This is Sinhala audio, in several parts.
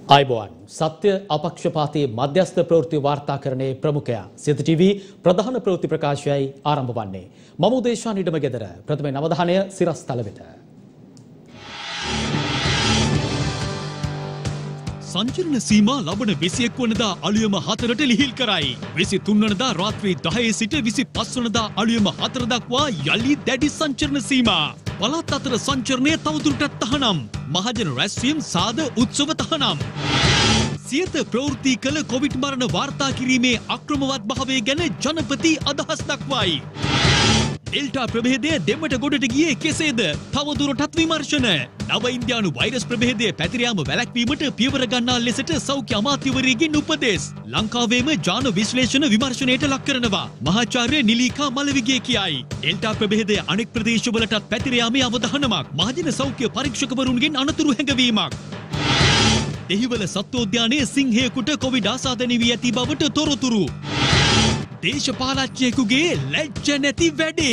आयबोन सत्य अपक्षपाती मध्यस्थ प्रवृत्ति वार्ताकरणे प्रमुखया सिद्ध टीवी प्रधान प्रवृत्ति प्रकाशयයි ආරම්භ වන්නේ මම උදේශා නිඩම ගෙදර ප්‍රථම නවධානය සිරස්තල වෙත සංචරණ සීමා ලබන 21 වනදා අලුයම 4ට ලිහිල් කරයි 23 වනදා රාත්‍රී 10 සිට 25 වනදා අලුයම 4 දක්වා යලි දැඩි සංචරණ සීමා පළාත් අතර සංචරණය තවදුරටත් තහනම් මහජන රැස්වීම් සාද උත්සව තහනම් සියත ප්‍රවෘත්ති කළ කොවිඩ් මරණ වාර්තා කිරීමේ අක්‍රමවත් භාවය ගැන ජනපති අදහස් දක්වයි. ඩෙල්ටා ප්‍රභේදය දෙමට ගොඩට ගියේ කෙසේද? තවදුරටත් විමර්ශන. නව ඉන්දියානු වෛරස් ප්‍රභේදය පැතිර යාම වැළැක්වීමට පියවර ගන්නා ලෙසට සෞඛ්‍ය අමාත්‍යවරියගෙන් උපදෙස්. ලංකාවේම ජාන විශ්ලේෂණ විමර්ශනයට ලක් කරනවා. මහාචාර්ය නිලීකා මලවිගේ කියයි. ඩෙල්ටා ප්‍රභේදය අනෙක් ප්‍රදේශවලටත් පැතිර යාමේ අවධානමක්. මහජන සෞඛ්‍ය පරීක්ෂකවරුන්ගෙන් අනතුරු හැඟවීමක්. දෙහිවල සත්වෝද්‍යානයේ සිංහයෙකුට කොවිඩ් ආසාදනය වී ඇති බවට තොරතුරු. දේශපාලඥයෙකුගේ ලැජ්ජ නැති වැඩේ.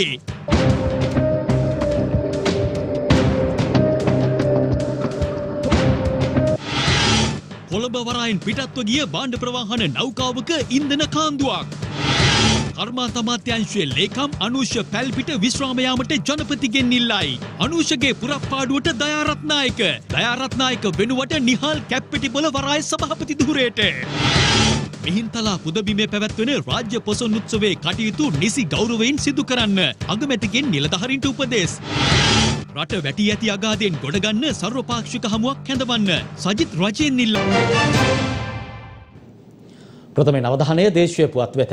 කොළඹ වරායෙන් පිටත්ව ගිය භාණ්ඩ ප්‍රවාහන නෞකාවක ඉන්ධන කාන්දුවක්. කර්මාන්ත අමාත්‍යාංශයේ ලේකම් අනුෂ පැල්පිට විශ්‍රාම යාමට ජනපතිගෙන් ඉල්ලයි. අනුෂගේ පුරප්පාඩුවට දයාරත්නායක. දයාරත්නායක වෙනුවට නිහාල් කැප්පෙටිපොළ වරාය සභාපති ධුරයට. මිහින්තලා පුදබිමේ පැවැත්වෙන රාජ්‍ය පොසොන් උත්සවයේ කටයුතු නිසි ගෞරවයෙන් සිදු කරන්න අගමැතිගෙන් නිලධාරීන්ට උපදෙස්. රට වැටි ඇති අගාධයෙන් ගොඩගන්න සර්වපාක්ෂික හමුවක් හැඳවන්න සජිත් රජයෙන් ඉල්ලා. ප්‍රථම නවධානය දේශීය පුවත් වෙත.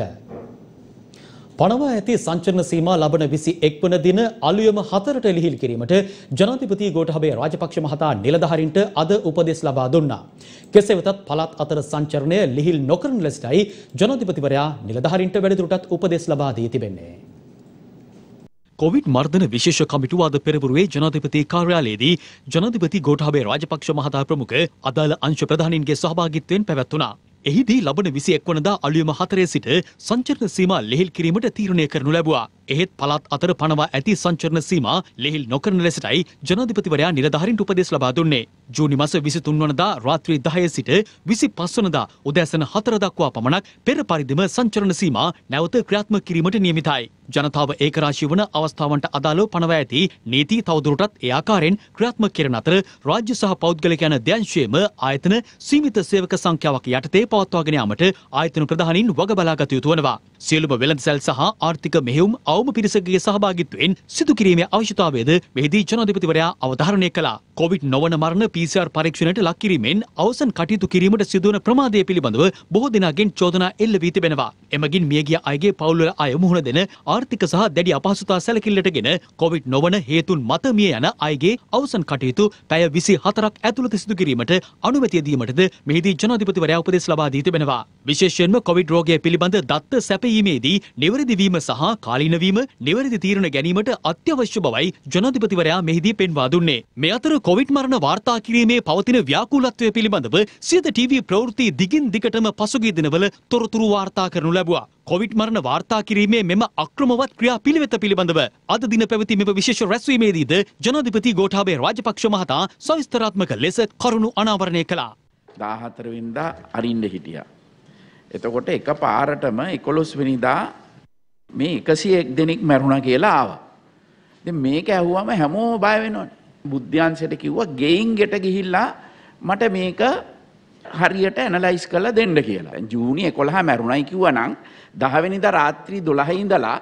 පනවා ඇති සංචරණ සීමා ලබන 21 වන දින අලුයම 4ට ලිහිල් කිරීමට ජනාධිපති ගෝඨාභය රාජපක්ෂ මහතා නිලධාරීන්ට අද උපදෙස් ලබා දුන්නා. කෙසේ වෙතත් පළාත් අතර සංචරණය ලිහිල් නොකරන ලෙසයි ජනාධිපතිවරයා නිලධාරීන්ට වැඩිදුරටත් උපදෙස් ලබා දී තිබෙන්නේ. කොවිඩ් මර්ධන විශේෂ කමිටුව අද පෙරවරුවේ ජනාධිපති කාර්යාලයේදී ජනාධිපති ගෝඨාභය රාජපක්ෂ මහතා ප්‍රමුඛ අදාළ අංශ ප්‍රධානීන්ගේ සහභාගීත්වයෙන් පැවැත්වුණා. එහිදී ලබන 21 වනදා අලුයම 4 සිට සංචරණ සීමා ලිහිල් කිරීමට තීරණය කරනු ලැබුවා. එහෙත් පළාත් අතර පනවා ඇති සංචරණ සීමා ලිහිල් නොකරන ලෙසටයි ජනාධිපතිවරයා නිලධාරීන්ට උපදෙස් ලබා දුන්නේ. ජූනි මාස 23 වනදා රාත්‍රී 10 සිට 25 වනදා උදෑසන 4 දක්වා පමණක් පෙර පරිදිම සංචරණ සීමා නැවත ක්‍රියාත්මක කිරීමට නියමිතයි. ජනතාව ඒකරාශී වන අවස්ථාවන්ට අදාළව පනවා ඇති නීති තවදුරටත් ඒ ආකාරයෙන් ක්‍රියාත්මක කරන අතර රාජ්‍ය සහ පෞද්ගලික යන දෙයන්ශයේම ආයතන සීමිත සේවක සංඛ්‍යාවක් යටතේ පවත්වාගෙන යාමට ආයතන ප්‍රධානීන් වග බලාගත යුතු වනවා. සියලුම වෙළඳසැල් සහ ආර්ථික මෙහෙයුම් අවම පිරිසකගේ සහභාගීත්වයෙන් සිදු කිරීමේ අවශ්‍යතාවයද මෙහිදී ජනාධිපතිවරයා අවධාරණය කළා. කොවිඩ් නොවන මරණ PCR පරීක්ෂණයට ලක් කිරීමෙන් අවසන් කටයුතු කිරීමට සිදුවන ප්‍රමාදය පිළිබඳව බොහෝ දෙනාගෙන් චෝදනා එල්ල වී තිබෙනවා. එමගින් මියගිය අයගේ පවුල්වල අය මුහුණ දෙන ආර්ථික සහ දැඩි අපහසුතා සැලකිල්ලටගෙන කොවිඩ් නොවන හේතුන් මත මිය යන අයගේ අවසන් කටයුතු පැය 24ක් ඇතුළත සිදු කිරීමට අනුමැතිය දීමටද මෙහිදී ජනාධිපතිවරයා උපදෙස් ලබා දී තිබෙනවා. විශේෂයෙන්ම කොවිඩ් රෝගය පිළිබඳ දත්ත සැපයීමේදී නිවැරදි වීම සහ කාලීන වීම නිවැරදි තීරණ ගැනීමට අත්‍යවශ්‍ය බවයි ජනාධිපතිවරයා මෙහිදී පෙන්වා දුන්නේ. මේ අතර කොවිඩ් මරණ වාර්තා කිරීමේ පවතින ව්‍යාකූලත්වය පිළිබඳව සියත ටීවී ප්‍රවෘත්ති දිගින් දිගටම පසුගිය දිනවල තොරතුරු වාර්තා කරනු ලැබුවා. කොවිඩ් මරණ වාර්තා කිරීමේ මෙම අක්‍රමවත් ක්‍රියාපිළිවෙත පිළිබඳව අද දින පැවති මෙම විශේෂ රැස්වීමේදීද ජනාධිපති ගෝඨාභය රාජපක්ෂ මහතා සවිස්තරාත්මක ලෙස කරුණු අනාවරණය කළා. 14 වෙනිදා අරින්න හිටියා. එතකොට එක පාරටම 11 වෙනිදා මේ 101 දෙනෙක් මැරුණා කියලා ආවා. ඉතින් මේක ඇහුවම හැමෝම බය වෙනවනේ. බුද්ධාංශයට කිව්වා ගෙයින් ගෙට ගිහිල්ලා මට මේක හරියට ඇනලයිස් කරලා දෙන්න කියලා. ජූනි 11 මැරුණයි කිව්වනම් 10 වෙනිදා රාත්‍රී 12 ඉඳලා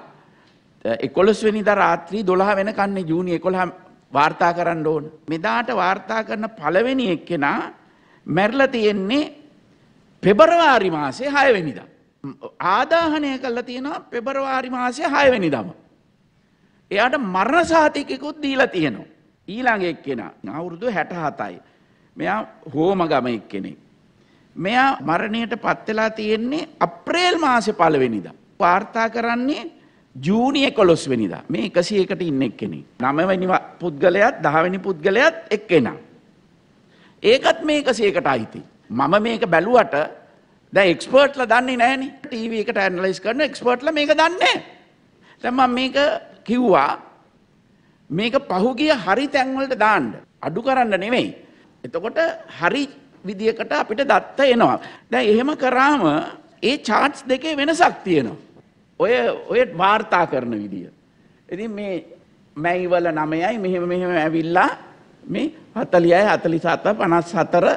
11 වෙනිදා රාත්‍රී 12 වෙනකන් ජූනි 11 වාර්තා කරන්න ඕන. මෙදාට වාර්තා කරන පළවෙනි එක්කෙනා මැරිලා තියෙන්නේ පෙබරවාරි මාසේ 6 වෙනිදා. ආදාහනය කළා තියෙනවා පෙබරවාරි මාසේ 6 වෙනිදාම. එයාට මරණ සහතිකයකුත් දීලා තියෙනවා. ඊළඟ එක්කෙනා අවුරුදු 67යි. මෙයා හෝමගම එක්කෙනෙක්. මෙයා මරණයට පත් වෙලා තියෙන්නේ අප්‍රේල් මාසේ 1 වෙනිදා. වාර්තා කරන්නේ ජූනි 11 වෙනිදා. මේ 101ට ඉන්න එක්කෙනෙක්. 9 වෙනි පුද්ගලයාත් 10 වෙනි පුද්ගලයාත් එක්කෙනා. ඒකත් මේ 101ට අයිති. මම මේක බැලුවට දැන් එක්ස්පර්ට්ලා දන්නේ නැහනේ. ටීවී එකට ඇනලයිස් කරන එක්ස්පර්ට්ලා මේක දන්නේ නැහැ. දැන් මම මේක කිව්වා මේක පහුගිය හරි තැන් වලට දාන්න. අඩු කරන්න නෙමෙයි. එතකොට හරි විදියකට අපිට දත්ත එනවා. දැන් එහෙම කරාම ඒ charts දෙකේ වෙනසක් තියෙනවා. ඔය වාර්තා කරන විදිය. ඉතින් මේ මැයිවල 9යි මෙහෙම ඇවිල්ලා මේ 40යි 47 54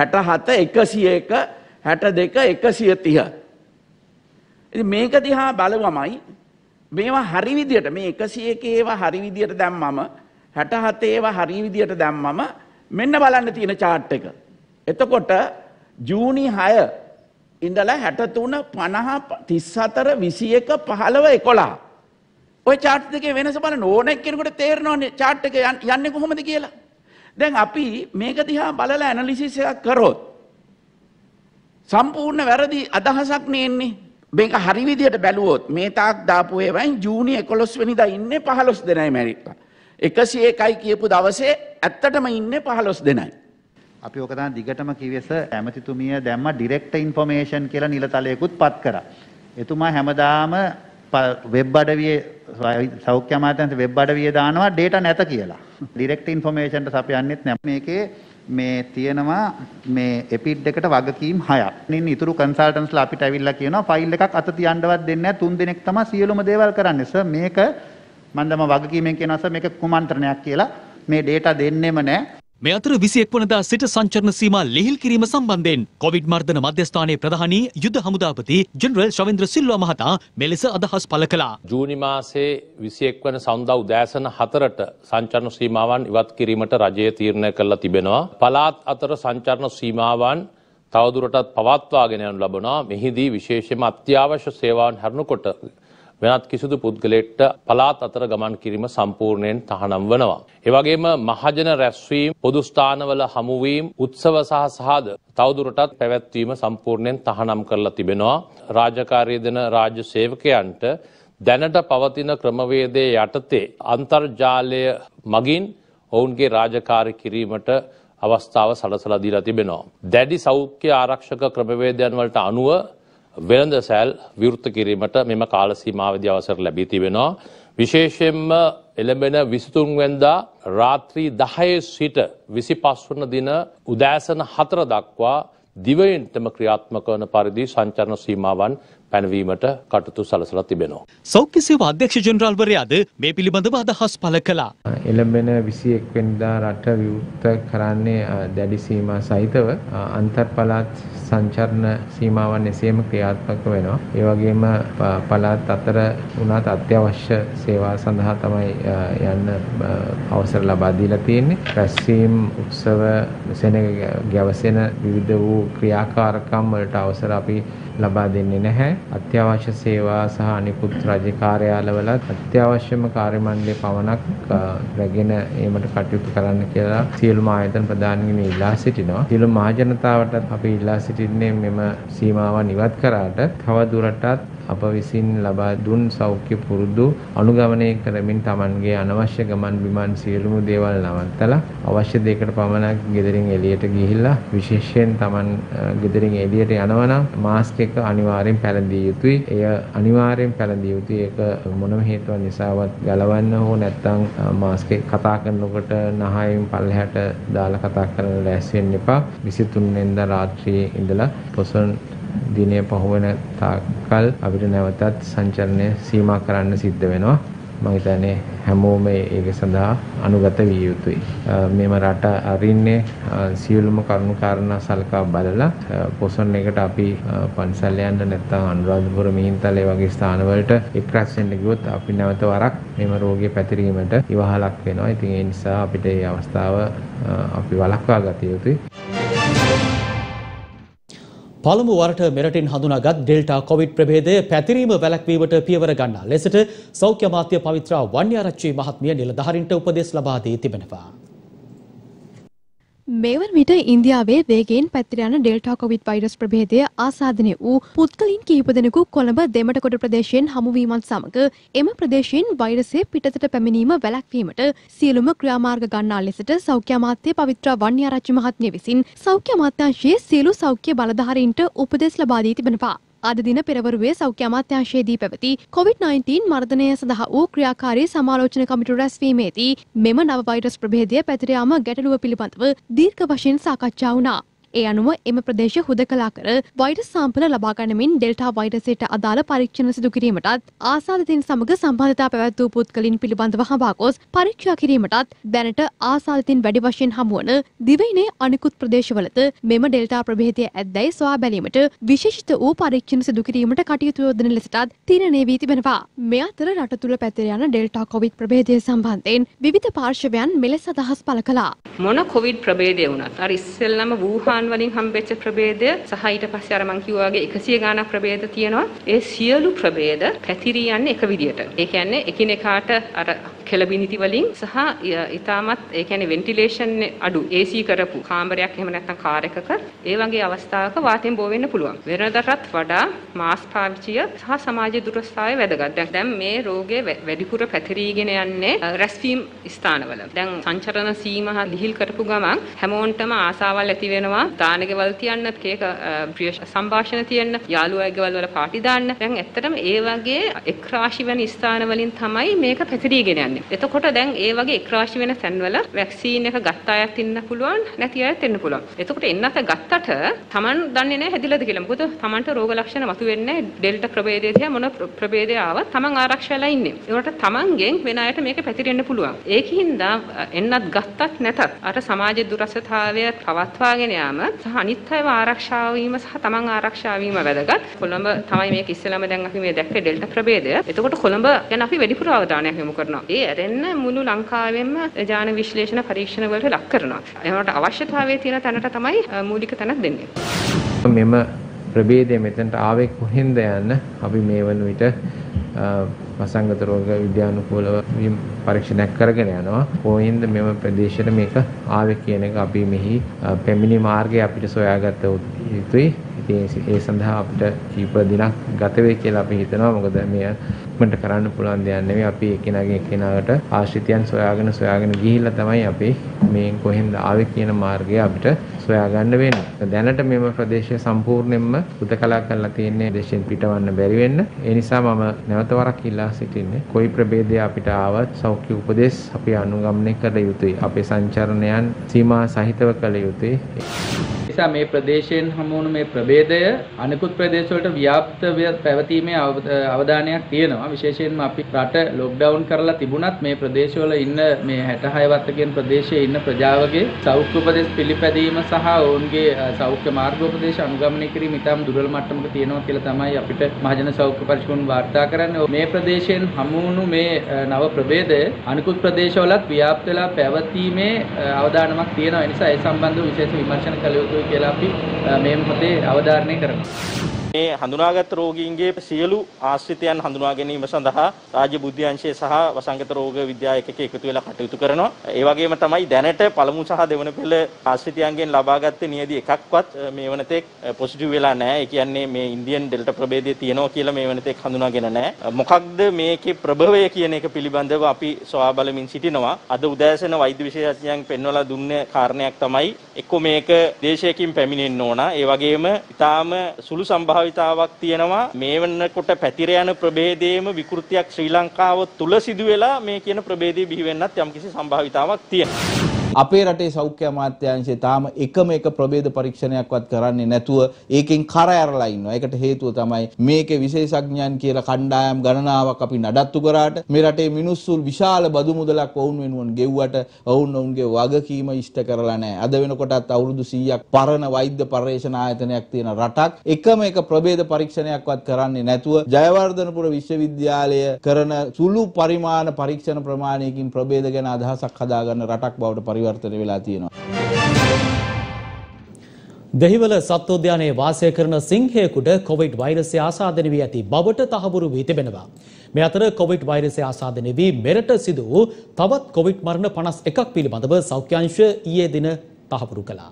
67 101 62 130. ඉතින් මේක දිහා බලවමයි මේවා හරි විදියට මේ 101 ඒවා හරි විදියට දැම්මම 67 ඒවා හරි විදියට දැම්මම මෙන්න බලන්න තියෙන chart එක. එතකොට ජූනි 6 ඉඳලා 63 50 34 21 15 11 ඔය chart දෙකේ වෙනස බලන්න ඕන එක්කෙනෙකුට තේරෙනවනේ chart එක යන්නේ කොහොමද කියලා. දැන් අපි මේක දිහා බලලා ඇනලිසිස් එකක් කරොත් සම්පූර්ණ වැරදි අදහසක් නෙන්නේ. මේක හරි විදියට බැලුවොත් මේ තාක් දාපු ඒවායින් ජූනි 11 වෙනිදා ඉන්නේ 15 දෙනයි මැරිලා. 101යි කියපු දවසේ ඇත්තටම ඉන්නේ 15 දෙනයි. අපි ඔක තමයි දිගටම කිව්වෙස ඇමතිතුමිය දැම්ම ඩිරෙක්ට් ඉන්ෆර්මේෂන් කියලා නිලතලයකුත් පත් කරා. එතුමා හැමදාම වෙබ් අඩවියේ සෞඛ්‍ය අමාත්‍යාංශ වෙබ් අඩවියේ දානවා ඩේටා නැත කියලා. ඩිරෙක්ට් ඉන්ෆර්මේෂන් එක සපයන්නෙත් නැහැ. මේකේ මේ තියෙනවා මේ එපිඩ් එකට වගකීම් 6ක්. ඉතින් ඊතුරු කන්සල්ටන්ට්ස්ලා අපිට ඇවිල්ලා කියනවා ෆයිල් එකක් අත තියන්නවත් දෙන්නේ නැහැ. 3 දිනක් තමයි සියලුම දේවල් කරන්නේ. සර් මේක මම දැන් වගකීමෙන් කියනවා සර් මේක කුමන්ත්‍රණයක් කියලා. මේ ඩේටා දෙන්නෙම නැහැ. මේ අතර 21 වනදා සිට සංචරණ සීමා ලිහිල් කිරීම සම්බන්ධයෙන් කොවිඩ් මර්ධන මධ්‍යස්ථානයේ ප්‍රධානී යුද හමුදාපති ජෙනරල් ශවේන්ද්‍ර සිල්වා මහතා මෙලෙස අදහස් පළ කළා. ජූනි මාසේ 21 වන සඳුදා උදෑසන 4ට සංචරණ සීමාවන් ඉවත් කිරීමට රජය තීරණය කළා තිබෙනවා. පළාත් අතර සංචරණ සීමාවන් තවදුරටත් පවත්වාගෙන යනු ලබනවා. මෙහිදී විශේෂයෙන්ම අත්‍යවශ්‍ය සේවාවන් හැරුණකොට වෙනත් කිසිදු පුද්ගලයෙක්ට පළාත් අතර ගමන් කිරීම සම්පූර්ණයෙන් තහනම් වනවා. ඒ වගේම මහජන රැස්වීම, පොදු ස්ථානවල හමුවීම, උත්සව සහ සහාද තවදුරටත් පැවැත්වීම සම්පූර්ණයෙන් තහනම් කරලා තිබෙනවා. රාජකාරී දෙන රාජ්‍ය සේවකයන්ට දැනට පවතින ක්‍රමවේදයේ යටතේ අන්තර්ජාලය මගින් ඔවුන්ගේ රාජකාරී කිරීමට අවස්ථාව සලසලා දීලා තිබෙනවා. දැඩි සෞඛ්‍ය ආරක්ෂක ක්‍රමවේදයන් වලට අනුව වෙළඳ සැල් විවෘත කිරීමට මෙම කාල සීමාවේදී අවසර ලැබී තිබෙනවා. විශේෂයෙන්ම එළඹෙන 23 වෙනිදා රාත්‍රී 10 සිට 25 වන දින උදෑසන 4 දක්වා දිවයිනටම ක්‍රියාත්මක වන පරිදි සංචරණ සීමාවන් පැනවීමට කටයුතු සලසලා තිබෙනවා. සෞඛ්‍ය සේවා අධ්‍යක්ෂ ජෙනරාල්වරයාද මේ පිළිබඳව අදහස් පළ කළා. එළඹෙන 21 වෙනිදා රට විවෘත කරන්නේ දැඩි සීමා සහිතව අන්තර් පළාත් සංචරණ සීමාවන් එසේම ක්‍රියාත්මක වෙනවා. ඒ වගේම පළාත් අතර උනත් අත්‍යවශ්‍ය සේවා සඳහා තමයි යන්න අවසර ලබා දීලා තියෙන්නේ. රැස්වීම්, උත්සව, සෙනග ගැවසෙන විවිධ වූ ක්‍රියාකාරකම් වලට අවසර අපි ලබා දෙන්නේ නැහැ. අත්‍යවශ්‍ය සේවා සහ අනිකුත් රාජ්‍ය කාර්යාලවලත් අත්‍යවශ්‍යම කාර්ය මණ්ඩලයේ පමණක් රැගෙන ඒමට කටයුතු කරන්න කියලා සියලුම ආයතන ප්‍රධානීන් ඉල්ලා සිටිනවා. සියලු මහ ජනතාවටත් අපි ඉල්ලා සිටින්නේ මෙම සීමාවන් ඉවත් කරාට තව දුරටත් අප විසින් ලබා දුන් සෞඛ්‍ය පුරුදු අනුගමනය කරමින් Tamanගේ අනවශ්‍ය ගමන් බිමන් සියලුම දේවල් නවත්තලා අවශ්‍ය දෙයකට පමණක් ගෙදරින් එළියට ගිහිල්ලා විශේෂයෙන් Taman ගෙදරින් එළියට යනවා නම් මාස්ක් එක අනිවාර්යෙන් පැළඳිය යුතුයි. එය අනිවාර්යෙන් පැළඳිය යුතුයි. ඒක මොනම හේතුවක් නිසාවත් ගලවන්න හෝ නැත්නම් මාස්ක් එක කතා කරනකොට නහයෙන් පල්ලෙහාට දාලා කතා කරන්න ලෑස්ති වෙන්න එපා. 23 වෙනිදා රාත්‍රියේ ඉඳලා පොසොන් දිනය පහුවෙන තාක්කල් අපිට නැවතත් සංචලනය සීමා කරන්න සිද්ධ වෙනවා. මම හිතන්නේ හැමෝම ඒක සඳහා අනුගත විය යුතුයි. මේම රට අරින්නේ සියලුම කරුණු කාරණා සලකා බලලා පොසොන් එකට අපි පන්සල් යන්න නැත්නම් අනුරාධපුර මිහින්තල ඒ වගේ ස්ථානවලට එක්රැස් වෙන්න ගියොත් අපි නැවත වරක් මේම රෝගය පැතිරීමට ඉවහලක් වෙනවා. ඉතින් ඒ නිසා අපිට මේ අවස්ථාව අපි වළක්වා ගත යුතුයි. පළමු වරට මෙරටින් හඳුනාගත් ඩෙල්ටා කොවිඩ් ප්‍රභේදය පැතිරීම වැළැක්වීමට පියවර ගන්නා ලෙසට සෞඛ්‍ය අමාත්‍ය පවිත්‍රා වන්‍යාරච්චි මහත්මිය නිලධාරීන්ට උපදෙස් ලබා දී තිබෙනවා. මේවන විට ඉන්දියාවේ වේගයෙන් පැතිර යන ඩෙල්ටා කොවිඩ් වෛරස් ප්‍රභේදය ආසාදනය වූ පුද්ගලයන් කිහිප දෙනෙකු කොළඹ දෙමටකොට ප්‍රදේශයෙන් හමුවීමත් සමග එම ප්‍රදේශයෙන් වෛරසය පිටතට පැමිණීම වැළැක්වීමට සියලුම ක්‍රියාමාර්ග ගන්නා ලෙසට සෞඛ්‍ය අමාත්‍ය පවිත්‍රා වන්‍යාරච්චි මහත්මිය විසින් සෞඛ්‍ය අමාත්‍යාංශයේ සියලු සෞඛ්‍ය බලධාරීන්ට උපදෙස් ලබා දී තිබෙනවා. අද දින පෙරවරුවේ සෞඛ්‍ය අමාත්‍යාංශයේදී පැවති COVID-19 මර්ධනය සඳහා වූ ක්‍රියාකාරී සමාලෝචන කමිටු රැස්වීමේදී මෙම නව වෛරස් ප්‍රභේදය පැතිර යාම ගැටලුව පිළිබඳව දීර්ඝ වශයෙන් සාකච්ඡා වුණා. ඒ අනුව එම ප්‍රදේශ හුදකලා කර වෛරස් සාම්පල ලබා ගනිමින් ඩෙල්ටා වෛරසයට අදාළ පරීක්ෂණ සිදු කිරීමටත් ආසාදිතයින් සමග සම්බන්ධතා පැවැත් වූ පුද්ගලයන් පිළිබඳව හඹා ගොස් පරීක්ෂා කිරීමටත් දැනට ආසාදිතයින් වැඩි වශයෙන් හමුවන දිවයිනේ අනෙකුත් ප්‍රදේශවලද මෙම ඩෙල්ටා ප්‍රභේදය ඇද්දැයි සොයා බැලීමට විශේෂිත වූ පරීක්ෂණ සිදු කිරීමට කටයුතු යොදන ලෙසටත් තීරණය වී තිබෙනවා. මේ අතර රට තුළ පැතිර යන ඩෙල්ටා කොවිඩ් ප්‍රභේදය සම්බන්ධයෙන් විවිධ පාර්ශවයන් මෙලෙස අදහස් පළ කළා. මොන කොවිඩ් ප්‍රභේදය වුණත් අර ඉස්සෙල්ලාම වූහාන් වලින් හම්බෙච්ච ප්‍රභේදය සහ ඊට පස්සේ අර මං කිව්වා වගේ 100 ගාණක් ප්‍රභේද තියෙනවා. ඒ සියලු ප්‍රභේද පැතිරී යන්නේ එක විදියට. ඒ කියන්නේ එකිනෙකාට අර කෙළබිනිති වලින් සහ ඊටමත් ඒ කියන්නේ වෙන්ටිලේෂන් අඩු AC කරපු කාමරයක් එහෙම නැත්නම් කාර් එකක ඒ වගේ අවස්ථාවක වාතයෙන් බෝ වෙන්න පුළුවන්. වෙනදටත් වඩා මාස්ක් පාවිච්චිය සහ සමාජ දුරස්ථාය වැදගත්. දැන් මේ රෝගය වැඩිපුර පැතිරීගෙන යන්නේ රැස්වීම් ස්ථානවල. දැන් සංචරණ සීමා ලිහිල් කරපු ගමන් හැමෝන්ටම ආසාවල් ඇති වෙනවා. දානගෙවල් තියන්න, කේක ප්‍රිය සංഭാෂණ තියන්න, යාළුවෝ ගෙවල් වල පාටි දාන්න. දැන් ඇත්තටම ඒ වගේ එක් රාශි වෙන ස්ථාන වලින් තමයි මේක පැතිරීගෙන යන්නේ. එතකොට දැන් ඒ වගේ එක් රාශි වෙන තැන්වල වැක්සීන් එක ගත්ත අයත් ඉන්න පුළුවන්, නැති අයත් ඉන්න පුළුවන්. එතකොට එන්නත ගත්තට Taman දන්නේ නැහැ හැදිලාද කියලා. මොකද Tamanට රෝග ලක්ෂණ මතුවෙන්නේ ඩෙල්ටා ප්‍රභේදය තියා මොන ප්‍රභේදය ආවත් Taman ආරක්ෂාලා ඉන්නේ. ඒකට Tamanගෙන් වෙන අයට මේක පැතිරෙන්න පුළුවන්. ඒකින්ද එන්නත් ගත්තත් නැතත් අර සමාජ දුරස්ථතාවය පවත්වාගෙන යාම සහ අනිත් අයව ආරක්ෂා වීම සහ Taman ආරක්ෂා වීම වැදගත්. කොළඹ තමයි මේක ඉස්සෙල්ලාම දැන් අපි මේ දැක්කේ ඩෙල්ටා ප්‍රභේදය. එතකොට කොළඹ ගැන අපි වැඩිපුර අවධානයක් යොමු කරනවා. ඒ ඇරෙන්න මුළු ලංකාවෙම ජාන විශ්ලේෂණ පරීක්ෂණ වලට ලක් කරනවා. ඒකට අවශ්‍යතාවය තියෙන තැනට තමයි මූලික තැනක් දෙන්නේ. මෙම ප්‍රභේදය මෙතනට ආවේ කොහෙන්ද යන්න අපි මේ වන විට වසංගත රෝග විද්‍යානුකූලව පරීක්ෂණයක් කරගෙන යනවා. කොහෙන්ද මෙම ප්‍රදේශයට මේක ආවේ කියන එක අපි මෙහි පැමිණි මාර්ගය අපිට සොයාගත යුතුයි. ඉතින් ඒ සඳහා අපිට කීප දිනක් ගත වෙයි කියලා අපි හිතනවා. මොකද මේ මන්ට කරන්න පුළුවන් දෙයක් නෙවෙයි. අපි එකිනෙකාගෙන් එකිනෙකාට ආශ්‍රිතයන් සොයාගෙන ගිහිල්ලා තමයි අපි මේ කොහෙන්ද ආවේ කියන මාර්ගය අපිට සොයාගන්න වෙන්නේ. දැනට මෙම ප්‍රදේශය සම්පූර්ණයෙන්ම උදකලා කරලා තියෙන්නේ දේශයෙන් පිටවන්න බැරි වෙන්න. ඒ නිසා මම නැවත වරක් ඉල්ලා සිටින්නේ කොයි ප්‍රභේදය අපිට ආවත් සෞඛ්‍ය උපදෙස් අපි අනුගමනය කළ යුතුයි. අපේ සංචරණයන් සීමා සහිතව කළ යුතුයි. නිසා මේ ප්‍රදේශයෙන් හමු වුණු මේ ප්‍රභේදය අනෙකුත් ප්‍රදේශ වලට ව්‍යාප්ත පැවතීමේ අවධානයක් තියෙනවා. විශේෂයෙන්ම අපි රට ලොක්ඩවුන් කරලා තිබුණත් මේ ප්‍රදේශවල ඉන්න මේ 66 වත්තකින් ප්‍රදේශයේ ඉන්න ප්‍රජාවගේ සෞඛ්‍ය උපදෙස් පිළිපැදීම සහ ඔවුන්ගේ සෞඛ්‍ය මාර්ගෝපදේශ අනුගමනය කිරීම ඉතාම දුර්වල මට්ටමක තියෙනවා කියලා තමයි අපිට මහජන සෞඛ්‍ය පරිශෝධන වාර්තා කරන්නේ. මේ ප්‍රදේශයෙන් හමු වුණු මේ නව ප්‍රභේදය අනෙකුත් ප්‍රදේශවලත් ව්‍යාප්ත වෙලා පැවතීමේ අවධානමක් තියෙනවා. ඒ නිසා ඒ සම්බන්ධව විශේෂ විමර්ශන කළ යුතුයි කියලා අපි මේ මොහොතේ අවධාරණය කරනවා. මේ හඳුනාගත් රෝගීන්ගේ සියලු ආශ්‍රිතයන් හඳුනා ගැනීම සඳහා රාජ්‍ය බුද්ධි අංශය සහ වසංගත රෝග විද්‍යා ඒකකයේ එකතු වෙලා කටයුතු කරනවා. ඒ වගේම තමයි දැනට පළමු සහ දෙවන පෙළ ආශ්‍රිතයන්ගෙන් ලබාගත්තේ නියැදි එකක්වත් මේ වනතෙක් පොසිටිව් වෙලා නැහැ. ඒ කියන්නේ මේ ඉන්දියන් ඩෙල්ටා ප්‍රභේදය තියෙනවා කියලා මේ වනතෙක් හඳුනාගෙන නැහැ. මොකක්ද මේකේ ප්‍රභවය කියන එක පිළිබඳව අපි සොයා බලමින් සිටිනවා. අද උදෑසන වෛද්‍ය විශේෂඥයන් පෙන්වලා දුන්න කාරණයක් තමයි එක්ක මේක දේශයකින් පැමිණෙන්න ඕන. ඒ වගේම ඊටාම සුළු සම්භාවිතාවක් තියෙනවා මේ වෙනකොට පැතිර යන ප්‍රභේදයේම විකෘතියක් ශ්‍රී ලංකාව තුල සිදු වෙලා මේ කියන ප්‍රභේදය බිහි වෙන්නත් යම්කිසි සම්භාවිතාවක් තියෙනවා. අපේ රටේ සෞඛ්‍ය අමාත්‍යාංශය තාම එකම එක ප්‍රභේද පරීක්ෂණයක්වත් කරන්නේ නැතුව ඒකෙන් කර ඇරලා ඉන්නවා. ඒකට හේතුව තමයි මේකේ විශේෂඥයන් කියලා කණ්ඩායම් ගණනාවක් අපි නඩත්තු කරාට මේ රටේ මිනිස්සු විශාල බදු මුදලක් වුන් වෙනුවන් ගෙව්වට ඔවුන්ගේ වගකීම ඉෂ්ට කරලා නැහැ. අද වෙනකොටත් අවුරුදු 100ක් පරණ වෛද්‍ය පර්යේෂණ ආයතනයක් තියෙන රටක් එකම එක ප්‍රභේද පරීක්ෂණයක්වත් කරන්නේ නැතුව ජයවර්ධනපුර විශ්වවිද්‍යාලය කරන සුළු පරිමාණ පරීක්ෂණ ප්‍රමාණයකින් ප්‍රභේද ගැන අදහසක් හදාගන්න රටක් බවට පරිවර්තන වෙලා තියෙනවා. දෙහිවල සත්වෝද්‍යානයේ වාසය කරන සිංහයෙකුට කොවිඩ් වෛරසය ආසාදනය වී ඇති බවට තහවුරු වී තිබෙනවා. මේ අතර කොවිඩ් වෛරසය ආසාදනය වී මෙරට සිදු වූ තවත් කොවිඩ් මරණ 51ක් පිළිබඳව සෞඛ්‍ය අංශය ඊයේ දින තහවුරු කළා.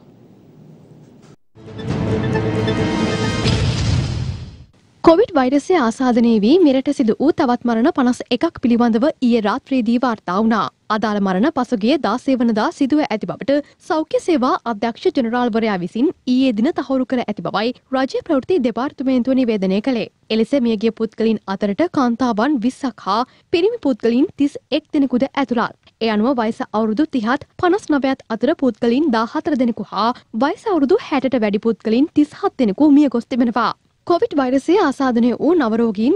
කොවිඩ් වෛරසය ආසාදනය වී මෙරට සිදු වූ තවත් මරණ 51ක් පිළිබඳව ඊයේ රාත්‍රියේදී වාර්තා වුණා. අදාළ මරණ පසුගිය 16 වනදා සිදුව ඇති බවට සෞඛ්‍ය සේවා අධ්‍යක්ෂ ජෙනරාල්වරයා විසින් ඊයේ දින තහවුරු කර ඇති බවයි රාජ්‍ය ප්‍රවෘත්ති දෙපාර්තමේන්තුව නිවේදනය කළේ. එලෙස මියගිය පුද්ගලයන් අතරට කාන්තාවන් 20ක් හා පිරිමි පුද්ගලයන් 31 දෙනෙකුද ඇතුළත්. ඒ අනුව වයස අවුරුදු 30ත් 59ත් අතර පුද්ගලයන් 14 දෙනෙකු හා වයස අවුරුදු 60ට වැඩි පුද්ගලයන් 37 දෙනෙකු මිය ගොස් තිබෙනවා. කොවිඩ් වෛරසය ආසාදනය වූ නවරෝගීන්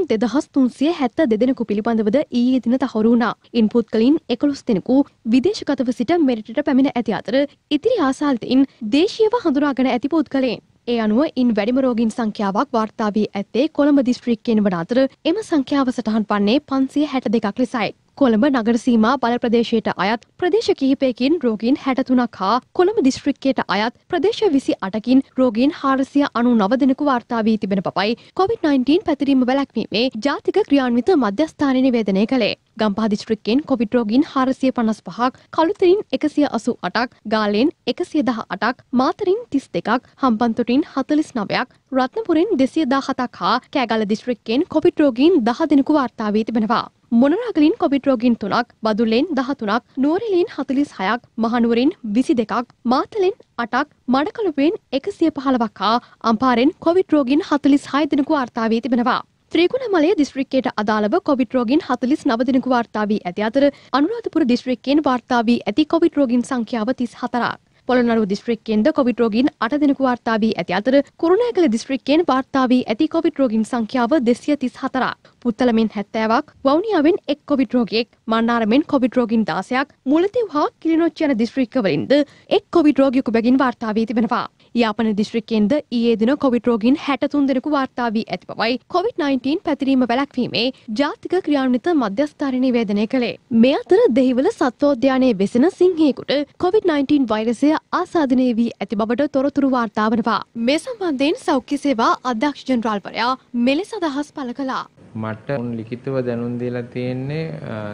2372 දෙනෙකු පිළිබඳවද ඊයේ දින තහවුරු වුණා. ඉන් පුද්ගලයන් 11 දෙනෙකු විදේශගතව සිට මෙරටට පැමිණ ඇති අතර ඉතිරි ආසාදිතයින් දේශීයව හඳුනාගෙන ඇති පුද්ගලයන්. ඒ අනුව ඉන් වැඩිම රෝගීන් සංඛ්‍යාවක් වාර්තා වී ඇත්තේ කොළඹ දිස්ත්‍රික්කයෙන් වන අතර එම සංඛ්‍යාව සටහන් පන්නේ 562ක් ලෙසයි. කොළඹ නගර සීමා බල ප්‍රදේශයට අයත් ප්‍රදේශ කිහිපයකින් රෝගීන් 63ක් හා කොළඹ දිස්ත්‍රික්කයට අයත් ප්‍රදේශ 28කින් රෝගීන් 499 දෙනෙකු වාර්තා වී තිබෙන බවයි COVID-19 පැතිරීම වැළැක්වීමේ ජාතික ක්‍රියාන්විත මධ්‍යස්ථානය නිවේදනය කළේ. ගම්පහ දිස්ත්‍රික්කෙන් කොවිඩ් රෝගීන් 455ක්, කළුතරින් 188ක්, ගාල්ලෙන් 118ක්, මාතරින් 32ක්, හම්බන්තොටින් 49ක්, රත්නපුරෙන් 217ක් හා කෑගල්ල දිස්ත්‍රික්කෙන් කොවිඩ් රෝගීන් 10 දෙනෙකු වාර්තා වී තිබෙනවා. මොනරාගලින් කොවිඩ් රෝගීන් 3ක්, බදුල්ලෙන් 13ක්, නුවරඑළියෙන් 46ක්, මහනුවරින් 22ක්, මාතලෙන් 8ක්, මඩකලපුවෙන් 115ක් හා අම්පාරෙන් කොවිඩ් රෝගීන් 46 දෙනෙකු වාර්තා වී තිබෙනවා. ත්‍රිකුණාමලය දිස්ත්‍රික්කයට අදාළව කොවිඩ් රෝගීන් 49 දෙනෙකු වාර්තා වී ඇති අතර අනුරාධපුර දිස්ත්‍රික්කයෙන් වාර්තා වී ඇති කොවිඩ් රෝගීන් සංඛ්‍යාව 34ක්. පොළොන්නරුව දිස්ත්‍රික්කයෙන්ද කොවිඩ් රෝගීන් 8 දෙනෙකු වාර්තා වී ඇති අතර කුරුණෑගල දිස්ත්‍රික්කයෙන් වාර්තා වී ඇති කොවිඩ් රෝගීන් සංඛ්‍යාව 234ක්. පුත්තලමෙන් 70ක්, වවුනියාවෙන් 1 කොවිඩ් රෝගියෙක්, මන්නාරමෙන් කොවිඩ් රෝගීන් 16ක්, මුලතිව් හා කිලිනොච්චි යන දිස්ත්‍රික්කවලින්ද 1 කොවිඩ් රෝගියෙකු බැගින් වාර්තා වී තිබෙනවා. යාපන දිස්ත්‍රික්කයෙන්ද ඊයේ දින කොවිඩ් රෝගීන් 63 දෙනෙකු වාර්තා වී ඇති බවයි COVID-19 පැතිරීම වැළැක්වීමේ ජාතික ක්‍රියාන්විත මධ්‍යස්ථානය නිවේදනය කළේ. මේ අතර දෙහිවල සත්වෝද්‍යානයේ වෙසෙන සිංහයෙකුට COVID-19 වෛරසය ආසාදනය වී ඇති බවට තොරතුරු වාර්තා වනවා. මේ සම්බන්ධයෙන් සෞඛ්‍ය සේවා අධ්‍යක්ෂ ජෙනරාල්වරයා මෙලෙස අදහස් පළ කළා. මට ලිඛිතව දැනුම් දීලා තියෙන්නේ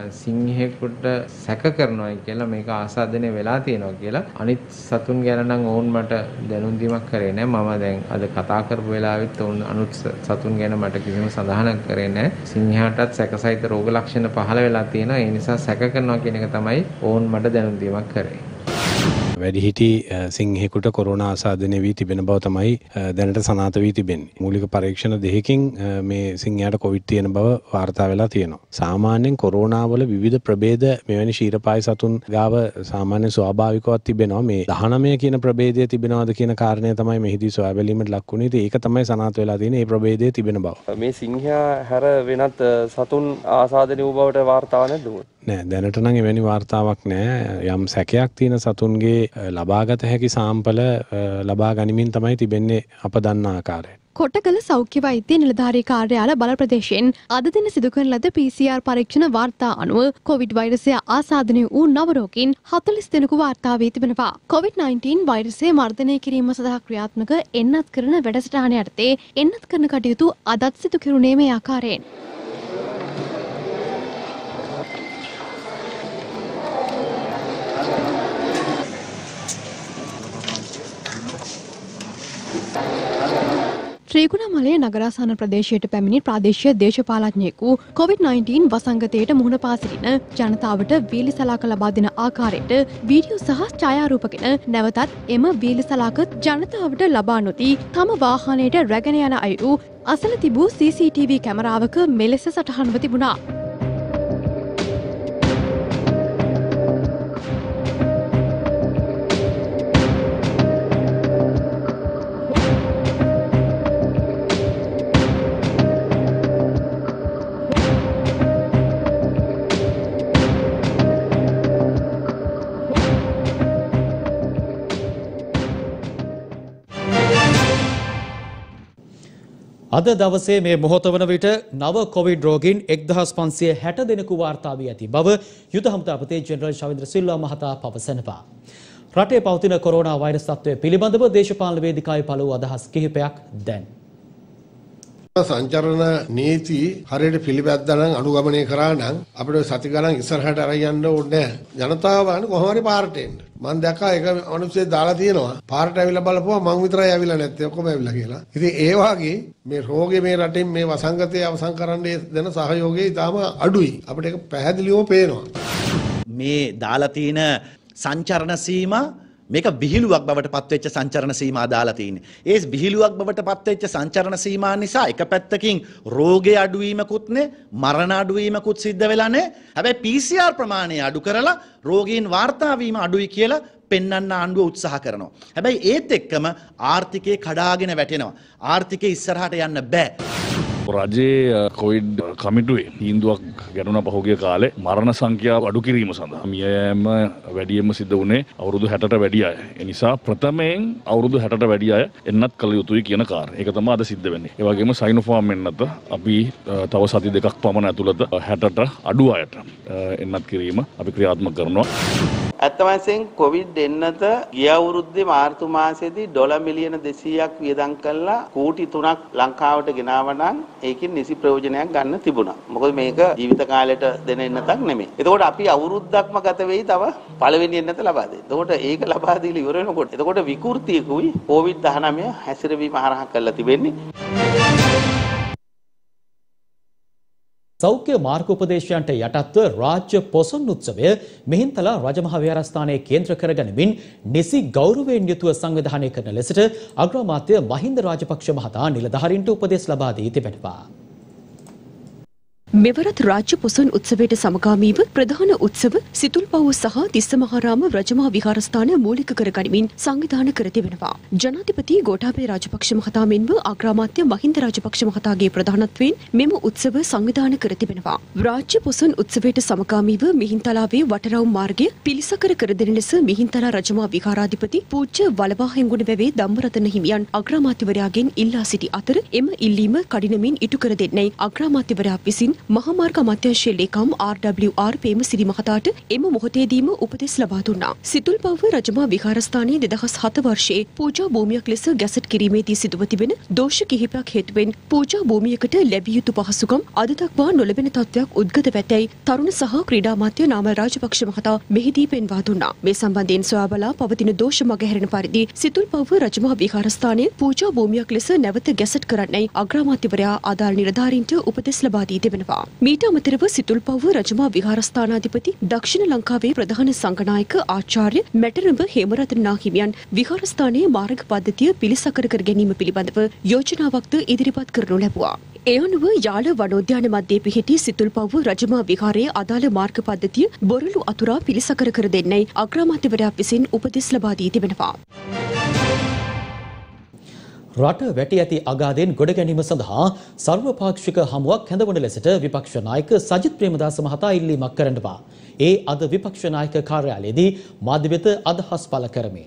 සිංහෙකුට සැක කරනවා කියලා මේක ආසාදනය වෙලා තියෙනවා කියලා. අනිත් සතුන් ගැන නම් ඕන් මට දැනුම් දීමක් කරේ නැහැ. මම දැන් අද කතා කරපු වෙලාවෙත් ඕන් අනුත් සතුන් ගැන මට කිසිම සඳහනක් කරේ නැහැ. සිංහයාටත් සැකසහිත රෝග ලක්ෂණ පහළ වෙලා තියෙනවා. ඒ නිසා සැක කරනවා කියන එක තමයි ඕන් මට දැනුම් දීමක් කරේ. වැඩිහිටි සිංහෙකුට කොරෝනා ආසාදනය වී තිබෙන බව තමයි දැනට සනාථ වී තිබෙන්නේ. මූලික පරීක්ෂණ දෙකකින් මේ සිංහයාට කොවිඩ් තියෙන බව වාර්තා වෙලා තියෙනවා. සාමාන්‍යයෙන් කොරෝනා වල විවිධ ප්‍රභේද මෙවැනි ශීරපායි සතුන් ගාව සාමාන්‍ය ස්වාභාවිකව තිබෙනවා. මේ 19 කියන ප්‍රභේදය තිබෙනවද කියන කාරණය තමයි මෙහිදී සොයා බැලීමට ලක් වුණේ. ඒක තමයි සනාථ වෙලා තියෙන්නේ. මේ ප්‍රභේදය තිබෙන බව. මේ සිංහයා හැර වෙනත් සතුන් ආසාදනය වූ බවට වාර්තාවක් නැද්ද? නෑ, දැනට නම් එවැනි වාර්තාවක් නෑ. යම් සැකයක් තියෙන සතුන්ගේ ලබාගත හැකි සාම්පල ලබා ගනිමින් තමයි තිබෙන්නේ අප දන්නා ආකාරයට. කොටකල සෞඛ්‍ය වෛද්‍ය නිලධාරී කාර්යාල බල ප්‍රදේශයෙන් අද දින සිදු කරන ලද PCR පරීක්ෂණ වාර්තා අනුව කොවිඩ් වෛරසය ආසාදනය වූ නව රෝගීන් 40 දෙනෙකු වාර්තා වී තිබෙනවා. COVID-19 වෛරසය මර්ධනය කිරීම සඳහා ක්‍රියාත්මක එන්නත් කරන වැඩසටහන යටතේ එන්නත් කරන කටයුතු අදත් සිදු කෙරුණේ මේ ආකාරයෙන්. ත්‍රිකුණාමලය නගරාසන්න ප්‍රදේශයට පැමිණි ප්‍රාදේශීය දේශපාලඥයෙකු COVID-19 වසංගතයට මුහුණ පා සිටින ජනතාවට වීලි සලාක ලබා දෙන ආකාරයට වීඩියෝ සහ ඡායාරූපගෙන නැවතත් එම වීලි සලාක ජනතාවට ලබා නොදී තම වාහනයට රැගෙන යන අයුරු අසල තිබූ CCTV කැමරාවක මෙලෙස සටහන්ව තිබුණා. අද දවසේ මේ මොහොත වන විට නව කොවිඩ් රෝගීන් 1560 දෙනෙකු වාර්තා වී ඇති බව යුද හමුදාපති ජෙනරල් ශවින්ද්‍ර සිල්වා මහතා පවසනවා. රටේ පවතින කොරෝනා වෛරස් තත්ත්වය පිළිබඳව දේශපාලන වේදිකාවේ පළ වූ අදහස් කිහිපයක් දැන්. සංචරණ නීති හරියට පිළිපැද්දා නම් අනුගමනය කරා නම් අපිට සති ගණන් ඉස්සරහට අරන් යන්න ඕනේ නැහැ. ජනතාව වань කොහොම හරි පාරට එන්න. මම දැක්කා එක මිනිස්සෙක් දාලා තියෙනවා පාරට ඇවිල්ලා බලපුවා මං විතරයි ඇවිල්ලා නැත්තේ ඔක්කොම ඇවිල්ලා කියලා. ඉතින් ඒ වගේ මේ රෝගේ මේ රටෙන් මේ වසංගතය අවසන් කරන්න දෙන සහයෝගය ඉතාම අඩුයි. අපිට ඒක පැහැදිලිවම පේනවා. මේ දාලා තියෙන සංචරණ සීමා මේක විහිළුවක් බවට පත්වෙච්ච සංචරණ සීමා දාලා තියෙන්නේ. ඒ විහිළුවක් බවට පත්වෙච්ච සංචරණ සීමා නිසා එක පැත්තකින් රෝගේ අඩුවීමකුත් නේ මරණ අඩුවීමකුත් සිද්ධ වෙලා නේ. හැබැයි PCR ප්‍රමාණය අඩු කරලා රෝගීන් වාර්තා වීම අඩුයි කියලා පෙන්වන්න ආණ්ඩුව උත්සාහ කරනවා. හැබැයි ඒත් එක්කම ආර්ථිකය කඩාගෙන වැටෙනවා. ආර්ථිකය ඉස්සරහට යන්න බෑ. රජයේ කොවිඩ් කමිටුවේ තීන්දුවක් ගැනුණ පහුගිය කාලේ මරණ සංඛ්‍යාව අඩු කිරීම සඳහා මියයෑම වැඩියෙන්ම සිද්ධ වුණේ අවුරුදු 60ට වැඩි අය. ඒ නිසා ප්‍රථමයෙන් අවුරුදු 60ට වැඩි අය එන්නත් කළ යුතුයි කියන කාර්යය. ඒක තමයි අද සිද්ධ වෙන්නේ. ඒ වගේම සයිනෝෆාර්ම් එන්නත් අපි තව සති දෙකක් පමණ ඇතුළත 60ට අඩු අයට එන්නත් කිරීම අපි ක්‍රියාත්මක කරනවා. ඇත්ත වශයෙන් කොවිඩ් එන්නත ගිය අවුරුද්දේ මාර්තු මාසයේදී ඩොලර් මිලියන 200ක් වියදම් කළා කෝටි 3ක් ලංකාවට ගෙනාවා නම් ඒකෙන් නිසි ප්‍රයෝජනයක් ගන්න තිබුණා. මොකද මේක ජීවිත කාලයට දෙන එන්නතක් නෙමෙයි. එතකොට අපි අවුරුද්දක්ම ගත වෙයි තව පළවෙනි එන්නත ලබා දෙන්න. එතකොට ඒක ලබා දීලා ඉවර වෙනකොට එතකොට විකෘතියකුයි කොවිඩ් 19 හැසිරවීම හරහා කරලා තිබෙන්නේ. සෞඛ්‍ය මාර්ගෝපදේශයන්ට යටත්ව රාජ්‍ය පොසොන් උත්සවය මිහින්තලා රජමහා විහාරස්ථානයේ කේන්ද්‍ර කරගනිමින් නිසි ගෞරවයෙන් යුතුව සංවිධානය කරන ලෙසට අග්‍රාමාත්‍ය මහින්ද රාජපක්ෂ මහතා නිලධාරීන්ට උපදෙස් ලබා දී තිබෙනවා. මෙවරත් රාජ්‍ය පොසොන් උත්සවයට සමගාමීව ප්‍රධාන උත්සව සිතුල්පව්ව සහ තිස්සමහාරාම රජමහා විහාරස්ථාන මූලික කරගනිමින් සංවිධානය කර තිබෙනවා. ජනාධිපති ගෝඨාභය රාජපක්ෂ මහතා මෙන්ම අග්‍රාමාත්‍ය මහින්ද රාජපක්ෂ මහතාගේ ප්‍රධානත්වයෙන් මෙම උත්සව සංවිධානය කර තිබෙනවා. රාජ්‍ය පොසොන් උත්සවයට සමගාමීව මිහින්තලාවේ වටරවුම් මාර්ගය පිළිසකර කර දෙන ලෙස මිහින්තලා රජමහා විහාරාධිපති පූජ්‍ය වලවා හෙංගුණ වැවේ ධම්මරතන හිමියන් අග්‍රාමාත්‍යවරයාගෙන් ඉල්ලා සිටි අතර එම ඉල්ලීම කඩිනමින් ඉටු කර දෙන්නයි අග්‍රාමාත්‍යවරයා විසින් මහාමාර්ග අමාත්‍යාංශයේ ලේකම් RWR පේමසිරි මහතාට එම මොහොතේදීම උපදෙස් ලබා දුන්නා. සිතුල්පව්ව රජමහා විහාරස්ථානයේ 2007 වර්ෂයේ පූජා භූමියක් ලෙස ගැසට් කිරීමේදී සිදුව තිබෙන දෝෂ කිහිපයක් හේතුවෙන් පූජා භූමියකට ලැබිය යුතු පහසුකම් අද දක්වා නොලැබෙන තත්ත්වයක් උද්ගත වෙතැයි තරුණ සහ ක්‍රීඩා අමාත්‍ය නාමල් රාජපක්ෂ මහතා මෙහිදී පෙන්වා දුන්නා. මේ සම්බන්ධයෙන් සොයා බලා පවතින දෝෂ මගහැරෙන පරිදි සිතුල්පව්ව රජමහා විහාරස්ථානයේ පූජා භූමියක් ලෙස නැවත ගැසට් කරන්නයි අග්‍රාමාත්‍යවරයා ආදාළ නිලධාරීන්ට උපදෙස් ලබා දී තිබෙනවා. මීට අමතරව සිතුල්පව්ව රජමහා විහාරස්ථානාධිපති දක්ෂිණ ලංකාවේ ප්‍රධාන සංඝනායක ආචාර්ය මැටරඹ හේමරතන නාහිමියන් විහාරස්ථානයේ මාර්ග පද්ධතිය පිළිසකර කර ගැනීම පිළිබඳව යෝජනාවක්ද ඉදිරිපත් කරනු ලැබුවා. ඒ අනුව යාල වනෝද්‍යාන මැදේ පිහිටි සිතුල්පව්ව රජමහා විහාරයේ අදාළ මාර්ග පද්ධතිය බොරළු අතුරා පිළිසකර කර දෙන්නයි අග්‍රාමාත්‍යවරයා විසින් උපදෙස් ලබා දී තිබෙනවා. රට වැටි ඇති අගාධයෙන් ගොඩ ගැනීම සඳහා සර්වපාක්ෂික හමුවක් හැඳවන ලෙසට විපක්ෂ නායක සජිත් ප්‍රේමදාස මහතා ඉල්ලීමක් කරනවා. ඒ අද විපක්ෂ නායක කාර්යාලයේදී මාධ්‍ය වෙත අදහස් පළ කරමි.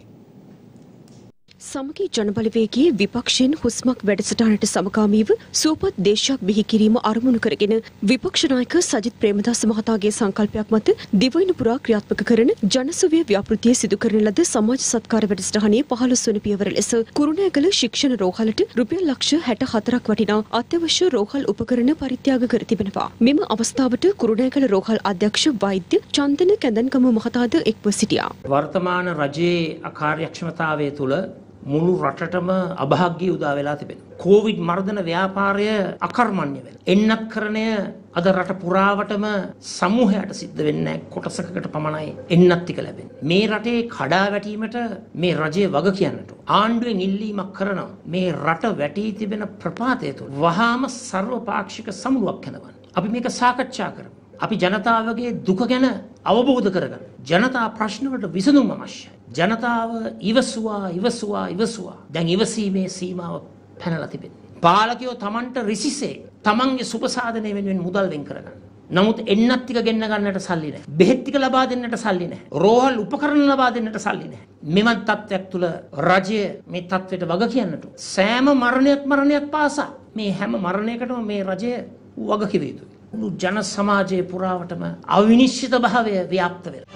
සමගී ජනබලවේගයේ විපක්ෂයෙන් හුස්මක් වැඩසටහනට සමගාමීව සුවපත් දේශයක් බිහි කිරීම අරමුණු කරගෙන විපක්ෂ නායක සජිත් ප්‍රේමදාස මහතාගේ සංකල්පයක් මත දිවයින පුරා ක්‍රියාත්මක කරන ජනසුවය ව්‍යාපෘතිය සිදු කරන ලද සමාජ සත්කාර වැඩසටහනේ 15 වන පියවර ලෙස කුරුණෑගල ශික්ෂණ රෝහලට රුපියල් ලක්ෂ 64ක් වටිනා අත්‍යවශ්‍ය රෝහල් උපකරණ පරිත්‍යාග කර තිබෙනවා. මෙම අවස්ථාවට කුරුණෑගල රෝහල් අධ්‍යක්ෂ වෛද්‍ය චන්දන කැඳන්ගම මහතාද එක්ව සිටියා. වර්තමාන රජයේ අකාර්යක්ෂමතාවය තුළ මුළු රටටම අභාග්‍ය උදා වෙලා තිබෙනවා. කොවිඩ් මර්ධන ව්‍යාපාරය අකර්මණ්‍ය වෙනවා. එන්නත්කරණය අද රට පුරාවටම සමූහයට සිද්ධ වෙන්නේ කොටසකට පමණයි එන්නත් ටික ලැබෙන්නේ. මේ රටේ කඩා වැටීමට මේ රජය වග කියන්නට ආණ්ඩුවෙන් ඉල්ලීමක් කරනවා. මේ රට වැටී තිබෙන ප්‍රපාතය තුළ වහාම සර්වපාක්ෂික සමුළුවක් හැදවන්න. අපි මේක සාකච්ඡා කරමු. අපි ජනතාවගේ දුක ගැන අවබෝධ කරගන්න. ජනතා ප්‍රශ්නවලට විසඳුම් අවශ්‍යයි. ජනතාව ඉවසුවා. දැන් ඉවසීමේ සීමාව පැනලා තිබෙනවා. පාලකයෝ Tamanට රිසිසේ Tamanගේ සුබ සාධනය වෙනුවෙන් මුදල් වෙන් කරගන්න. නමුත් එන්නත් ටික ගෙන්න ගන්නට සල්ලි නැහැ. බෙහෙත් ටික ලබා දෙන්නට සල්ලි නැහැ. රෝහල් උපකරණ ලබා දෙන්නට සල්ලි නැහැ. මෙවන් තත්ත්වයක් තුල රජය මේ තත්ත්වයට වග කියන්නට සෑම මරණයක් පාසා මේ හැම මරණයකටම මේ රජය වග කිව යුතුයි. ජන සමාජයේ පුරාවටම අවිනිශ්චිත භාවය ව්‍යාප්ත වෙලා.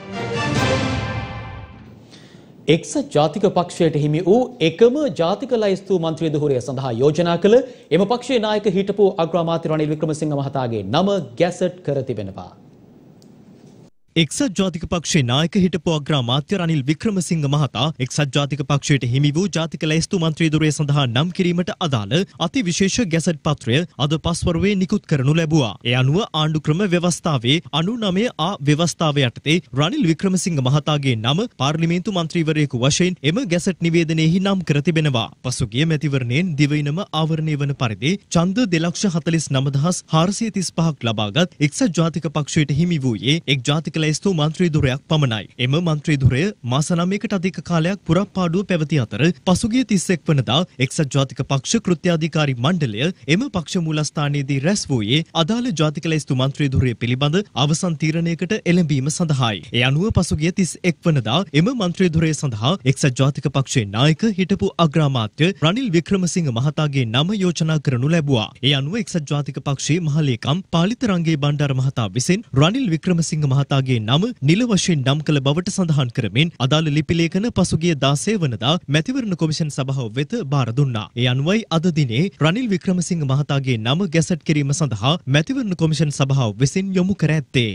එක්සත් ජාතික පක්ෂයට හිමි වූ එකම ජාතික ලයිස්තු මන්ත්‍රී ධුරය සඳහා යෝජනා කළ එම පක්ෂයේ නායක හිටපු අග්‍රාමාත්‍ය රනිල් වික්‍රමසිංහ මහතාගේ නම ගැසට් කර තිබෙනවා. එක්සත් ජාතික පක්ෂයේ නායක හිටපු අග්‍රාමාත්‍ය රනිල් වික්‍රමසිංහ මහතා එක්සත් ජාතික පක්ෂයට හිමි වූ ජාතික ලැයිස්තු මන්ත්‍රී ධුරය සඳහා නම් කිරීමට අදාළ අතිවිශේෂ ගැසට් පත්‍රය අද පස්වරුවේ නිකුත් කරනු ලැබුවා. ඒ අනුව ආණ්ඩුක්‍රම ව්‍යවස්ථාවේ 99 ආ ව්‍යවස්ථාව යටතේ රනිල් වික්‍රමසිංහ මහතාගේ නම පාර්ලිමේන්තු මන්ත්‍රීවරයෙකු වශයෙන් එම ගැසට් නිවේදනයේහි නම් කර තිබෙනවා. පසුගිය මැතිවරණයෙන් දිවයිනම ආවරණය වන පරිදි ඡන්ද 2,49,435ක් ලබාගත් එක්සත් ජාතික පක්ෂයට හිමි වූයේ එක් ජාතික ලැයිස්තු මන්ත්‍රී ධුරයක් පමණයි. එම මන්ත්‍රී ධුරය මාස 9කට අධික කාලයක් පුරප්පාඩුව පැවති අතර පසුගිය 31 වනදා එක්සත් ජාතික පක්ෂ කෘත්‍යාධිකාරී මණ්ඩලය එම පක්ෂ මූලස්ථානයේදී රැස් වූයේ අදාළ ජාතික ලැයිස්තු මන්ත්‍රී ධුරය පිළිබඳ අවසන් තීරණයකට එළඹීම සඳහායි. ඒ අනුව පසුගිය 31 වනදා එම මන්ත්‍රී ධුරය සඳහා එක්සත් ජාතික පක්ෂයේ නායක හිටපු අග්‍රාමාත්‍ය රනිල් වික්‍රමසිංහ මහතාගේ නම යෝජනා කරනු ලැබුවා. ඒ අනුව එක්සත් ජාතික පක්ෂයේ මහලේකම් පාලිත රංගේ බණ්ඩාර මහතා විසින් රනිල් වික්‍රමසිංහ මහතාගේ නම නිල වශයෙන් නම් කළ බවට සඳහන් කරමින් අදාළ ලිපි ලේඛන පසුගිය 16 වනදා මැතිවරණ කොමිෂන් සභාව වෙත බාර දුන්නා. ඒ අනුවයි අද දිනේ රනිල් වික්‍රමසිංහ මහතාගේ නම ගැසට් කිරීම සඳහා මැතිවරණ කොමිෂන් සභාව විසින් යොමු කර ඇත්තේ.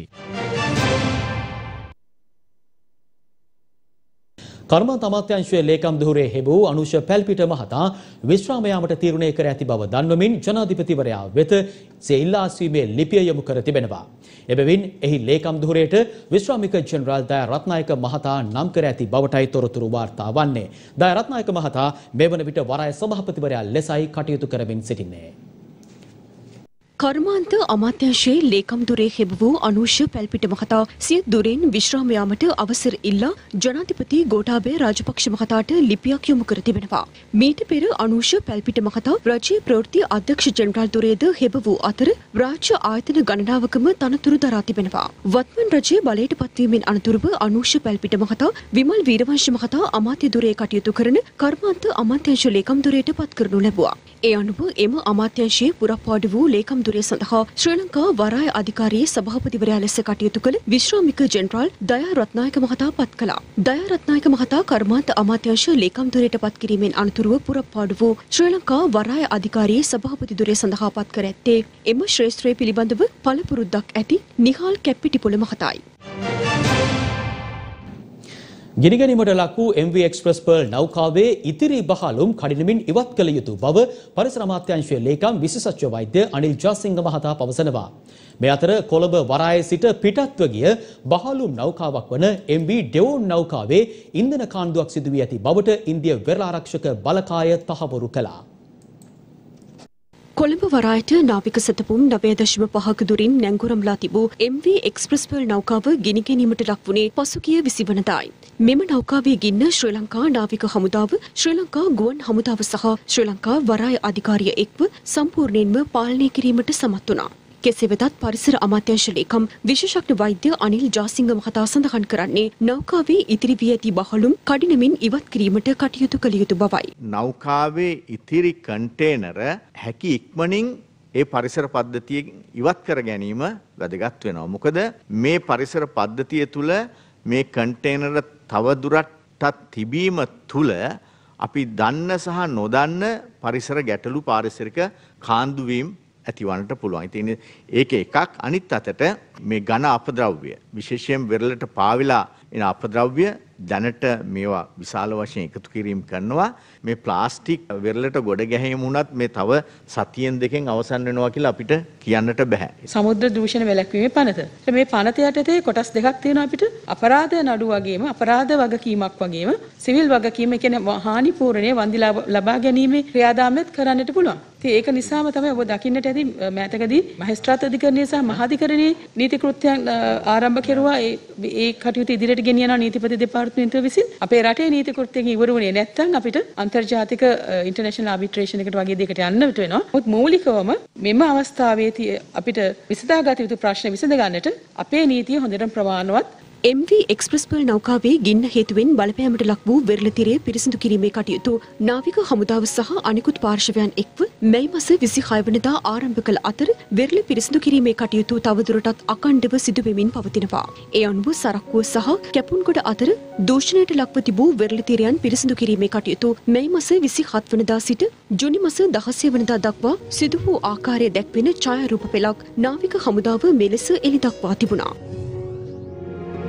කර්මාන්ත අමාත්‍යාංශයේ ලේකම් ධුරේ හෙබූ අනුෂ පැල්පිට මහතා විශ්‍රාම යාමට තීරණය කර ඇති බව දන්වමින් ජනාධිපතිවරයා වෙත ඉල්ලා අස්වීමේ ලිපිය යොමු කර තිබෙනවා. එබැවින් එහි ලේකම් ධුරයට විශ්‍රාමික ජෙනරාල් දයා රත්නායක මහතා නම් කර ඇති බවටයි තොරතුරු වාර්තා වන්නේ. දයා රත්නායක මහතා මේ වන විට වරාය සභාපතිවරයා ලෙසයි කටයුතු කරමින් සිටින්නේ. කර්මාන්ත අමාත්‍යාංශයේ ලේකම් ධුරේ හෙබ වූ අනුෂ පැල්පිට මහතා සිය ධුරෙන් විශ්‍රාම යාමට අවසර ඉල්ලා ජනාධිපති ගෝඨාභය රාජපක්ෂ මහතාට ලිපියක් යොමු කර තිබෙනවා. මීට පෙර අනුෂ පැල්පිට මහතා රජයේ ප්‍රවෘත්ති අධ්‍යක්ෂ ජෙනරාල් ධුරේද හෙබ වූ අතර රාජ්‍ය ආයතන ගණනාවකම තනතුරු දරා තිබෙනවා. වත්මන් රජයේ බලයට පත්වීමෙන් අනතුරුව අනුෂ පැල්පිට මහතා විමල් වීරවංශ මහතා අමාත්‍ය ධුරේ කටයුතු කරන කර්මාන්ත අමාත්‍යාංශ ලේකම් ධුරයට පත් කරනු ලැබුවා. ඒ අනුව එම අමාත්‍යාංශයේ පුරප්පාඩු වූ ලේකම් ධුරය සඳහා ශ්‍රී ලංකා වරාය අධිකාරියේ සභාපතිවරයා ලෙස කටයුතු කළ විශ්‍රාමික ජෙනරාල් දයා රත්නායක මහතා පත් කළා. දයා රත්නායක මහතා කර්මාන්ත අමාත්‍යාංශ ලේකම් ධුරයට පත් කිරීමෙන් අනතුරුව පුරප්පාඩු වූ ශ්‍රී ලංකා වරාය අධිකාරියේ සභාපති ධුරය සඳහා පත් කර ඇත්තේ එම ශ්‍රේෂ්ඨත්වය පිළිබඳව පළපුරුද්දක් ඇති නිහාල් කැප්පිටිපොළ මහතායි. ගිනිගැනීමට ලක් වූ MV එක්ස්ප්‍රස් පර්ල් නෞකාවේ ඉතිරි බහලුම් කඩිනමින් ඉවත් කළ යුතු බව පරිසර අමාත්‍යාංශයේ ලේකම් විශේෂඥ වෛද්‍ය අනිල් ජාසිංහ මහතා පවසනවා. මේ අතර කොළඹ වරායේ සිට පිටත්ව ගිය බහලුම් නෞකාවක් වන MV ඩෙවෝන් නෞකාවේ ඉන්ධන කාණ්ඩුවක් සිදු වී ඇති බවට ඉන්දිය වෙරළ ආරක්ෂක බලකාය තහවුරු කළා. කොළඹ වරායට නාවික සැතපුම් 9.5ක දුරින් නැංගුරම්ලා තිබූ MV එක්ස්ප්‍රස් පර්ල් නෞකාව ගිනිගැනීමට ලක් වුණේ පසුගිය 20 වනදායි. මෙම නෞකාවේ ගින්න ශ්‍රී ලංකා නාවික හමුදාව, ශ්‍රී ලංකා ගුවන් හමුදාව සහ ශ්‍රී ලංකා වරාය අධිකාරිය එක්ව සම්පූර්ණයෙන්ම පාලනය කිරීමට සමත් වුණා. කෙසේ වෙතත් පරිසර අමාත්‍යාංශ ලේකම් විශේෂඥ වෛද්‍ය අනිල් ජාසිංහ මහතා සඳහන් කරන්නේ නෞකාවේ ඉතිරි වී ඇති බහලුම් කඩිනමින් ඉවත් කිරීමට කටයුතු කළ යුතු බවයි. නෞකාවේ ඉතිරි කන්ටේනර හැකි ඉක්මනින් ඒ පරිසර පද්ධතිය ඉවත් කර ගැනීම වැදගත් වෙනවා. මොකද මේ පරිසර පද්ධතිය තුළ මේ කන්ටේනර තවදුරටත් තිබීම තුළ අපි දන්න සහ නොදන්න පරිසර ගැටලු පාරිසරික කාන්දු වීම ඇතිවන්නට පුළුවන්. ඉතින් ඒක එකක්. අනිත් අතට මේ ඝන අපද්‍රව්‍ය විශේෂයෙන් වෙරළට පාවිලා එන අපද්‍රව්‍ය දැනට මේවා විශාල වශයෙන් එකතු කිරීම කරනවා. මේ ප්ලාස්ටික් වෙරළට ගොඩ ගැනීම වුණත් මේ තව සතියෙන් දෙකෙන් අවසන් වෙනවා කියලා අපිට කියන්නට බෑ. සමුද්‍ර දූෂණ වැළැක්වීමේ පනත. මේ පනත යටතේ කොටස් දෙකක් තියෙනවා අපිට. අපරාධ නඩු වගේම අපරාධ වගකීමක් වගේම සිවිල් වගකීම කියන්නේ හානි පූර්ණයේ වන්දි ලබා ගැනීමේ ක්‍රියාදාමයක් කරන්නට පුළුවන්. ඉතින් ඒක නිසාම තමයි ඔබ දකින්නට ඇති මෑතකදී මහේස්ත්‍රාත් අධිකරණය සහ මහාධිකරණයේ නීති කෘත්‍යයන් ආරම්භ කෙරුවා. ඒ කටයුතු ඉදිරියට ගෙනියන නීතිපති දෙපාර්තමේන්තුව විසින් අපේ රටේ නීති කෘත්‍යයෙන් ඉවර වුණේ නැත්නම් අපිට අන්තර්ජාතික ඉන්ටර්නැෂනල් ආබිට්‍රේෂන් එකට වගේ දෙයකට යන්නට වෙනවා. මොකද මූලිකවම මෙම අවස්ථාවේදී අපිට විසඳාගත යුතු ප්‍රශ්න විසඳ ගන්නට අපේ නීතිය හොඳටම ප්‍රමාණවත්. MV එක්ස්ප්‍රස් පර්ල් නෞකාවේ ගින්න හේතුවෙන් බලපෑමට ලක් වූ වෙරළ තිරය පිරිසිදු කිරීමේ කටයුතු නාවික හමුදාව සහ අනිකුත් පාර්ශවයන් එක්ව මැයි මාස 26 වෙනිදා ආරම්භ කළ අතර වෙරළ පිරිසිදු කිරීමේ කටයුතු තවදුරටත් අඛණ්ඩව සිදු වෙමින් පවතිනවා. ඒ අනුව සරක්කුව සහ කැපුන්ගොඩ අතර දූෂණයට ලක්ව තිබූ වෙරළ තිරයන් පිරිසිදු කිරීමේ කටයුතු මැයි මාස 27 වෙනිදා සිට ජුනි මාස 16 වෙනිදා දක්වා සිදු වූ ආකාරය දැක්වෙන ඡායාරූප පෙළක් නාවික හමුදාව මෙලෙස එළි දක්වා තිබුණා.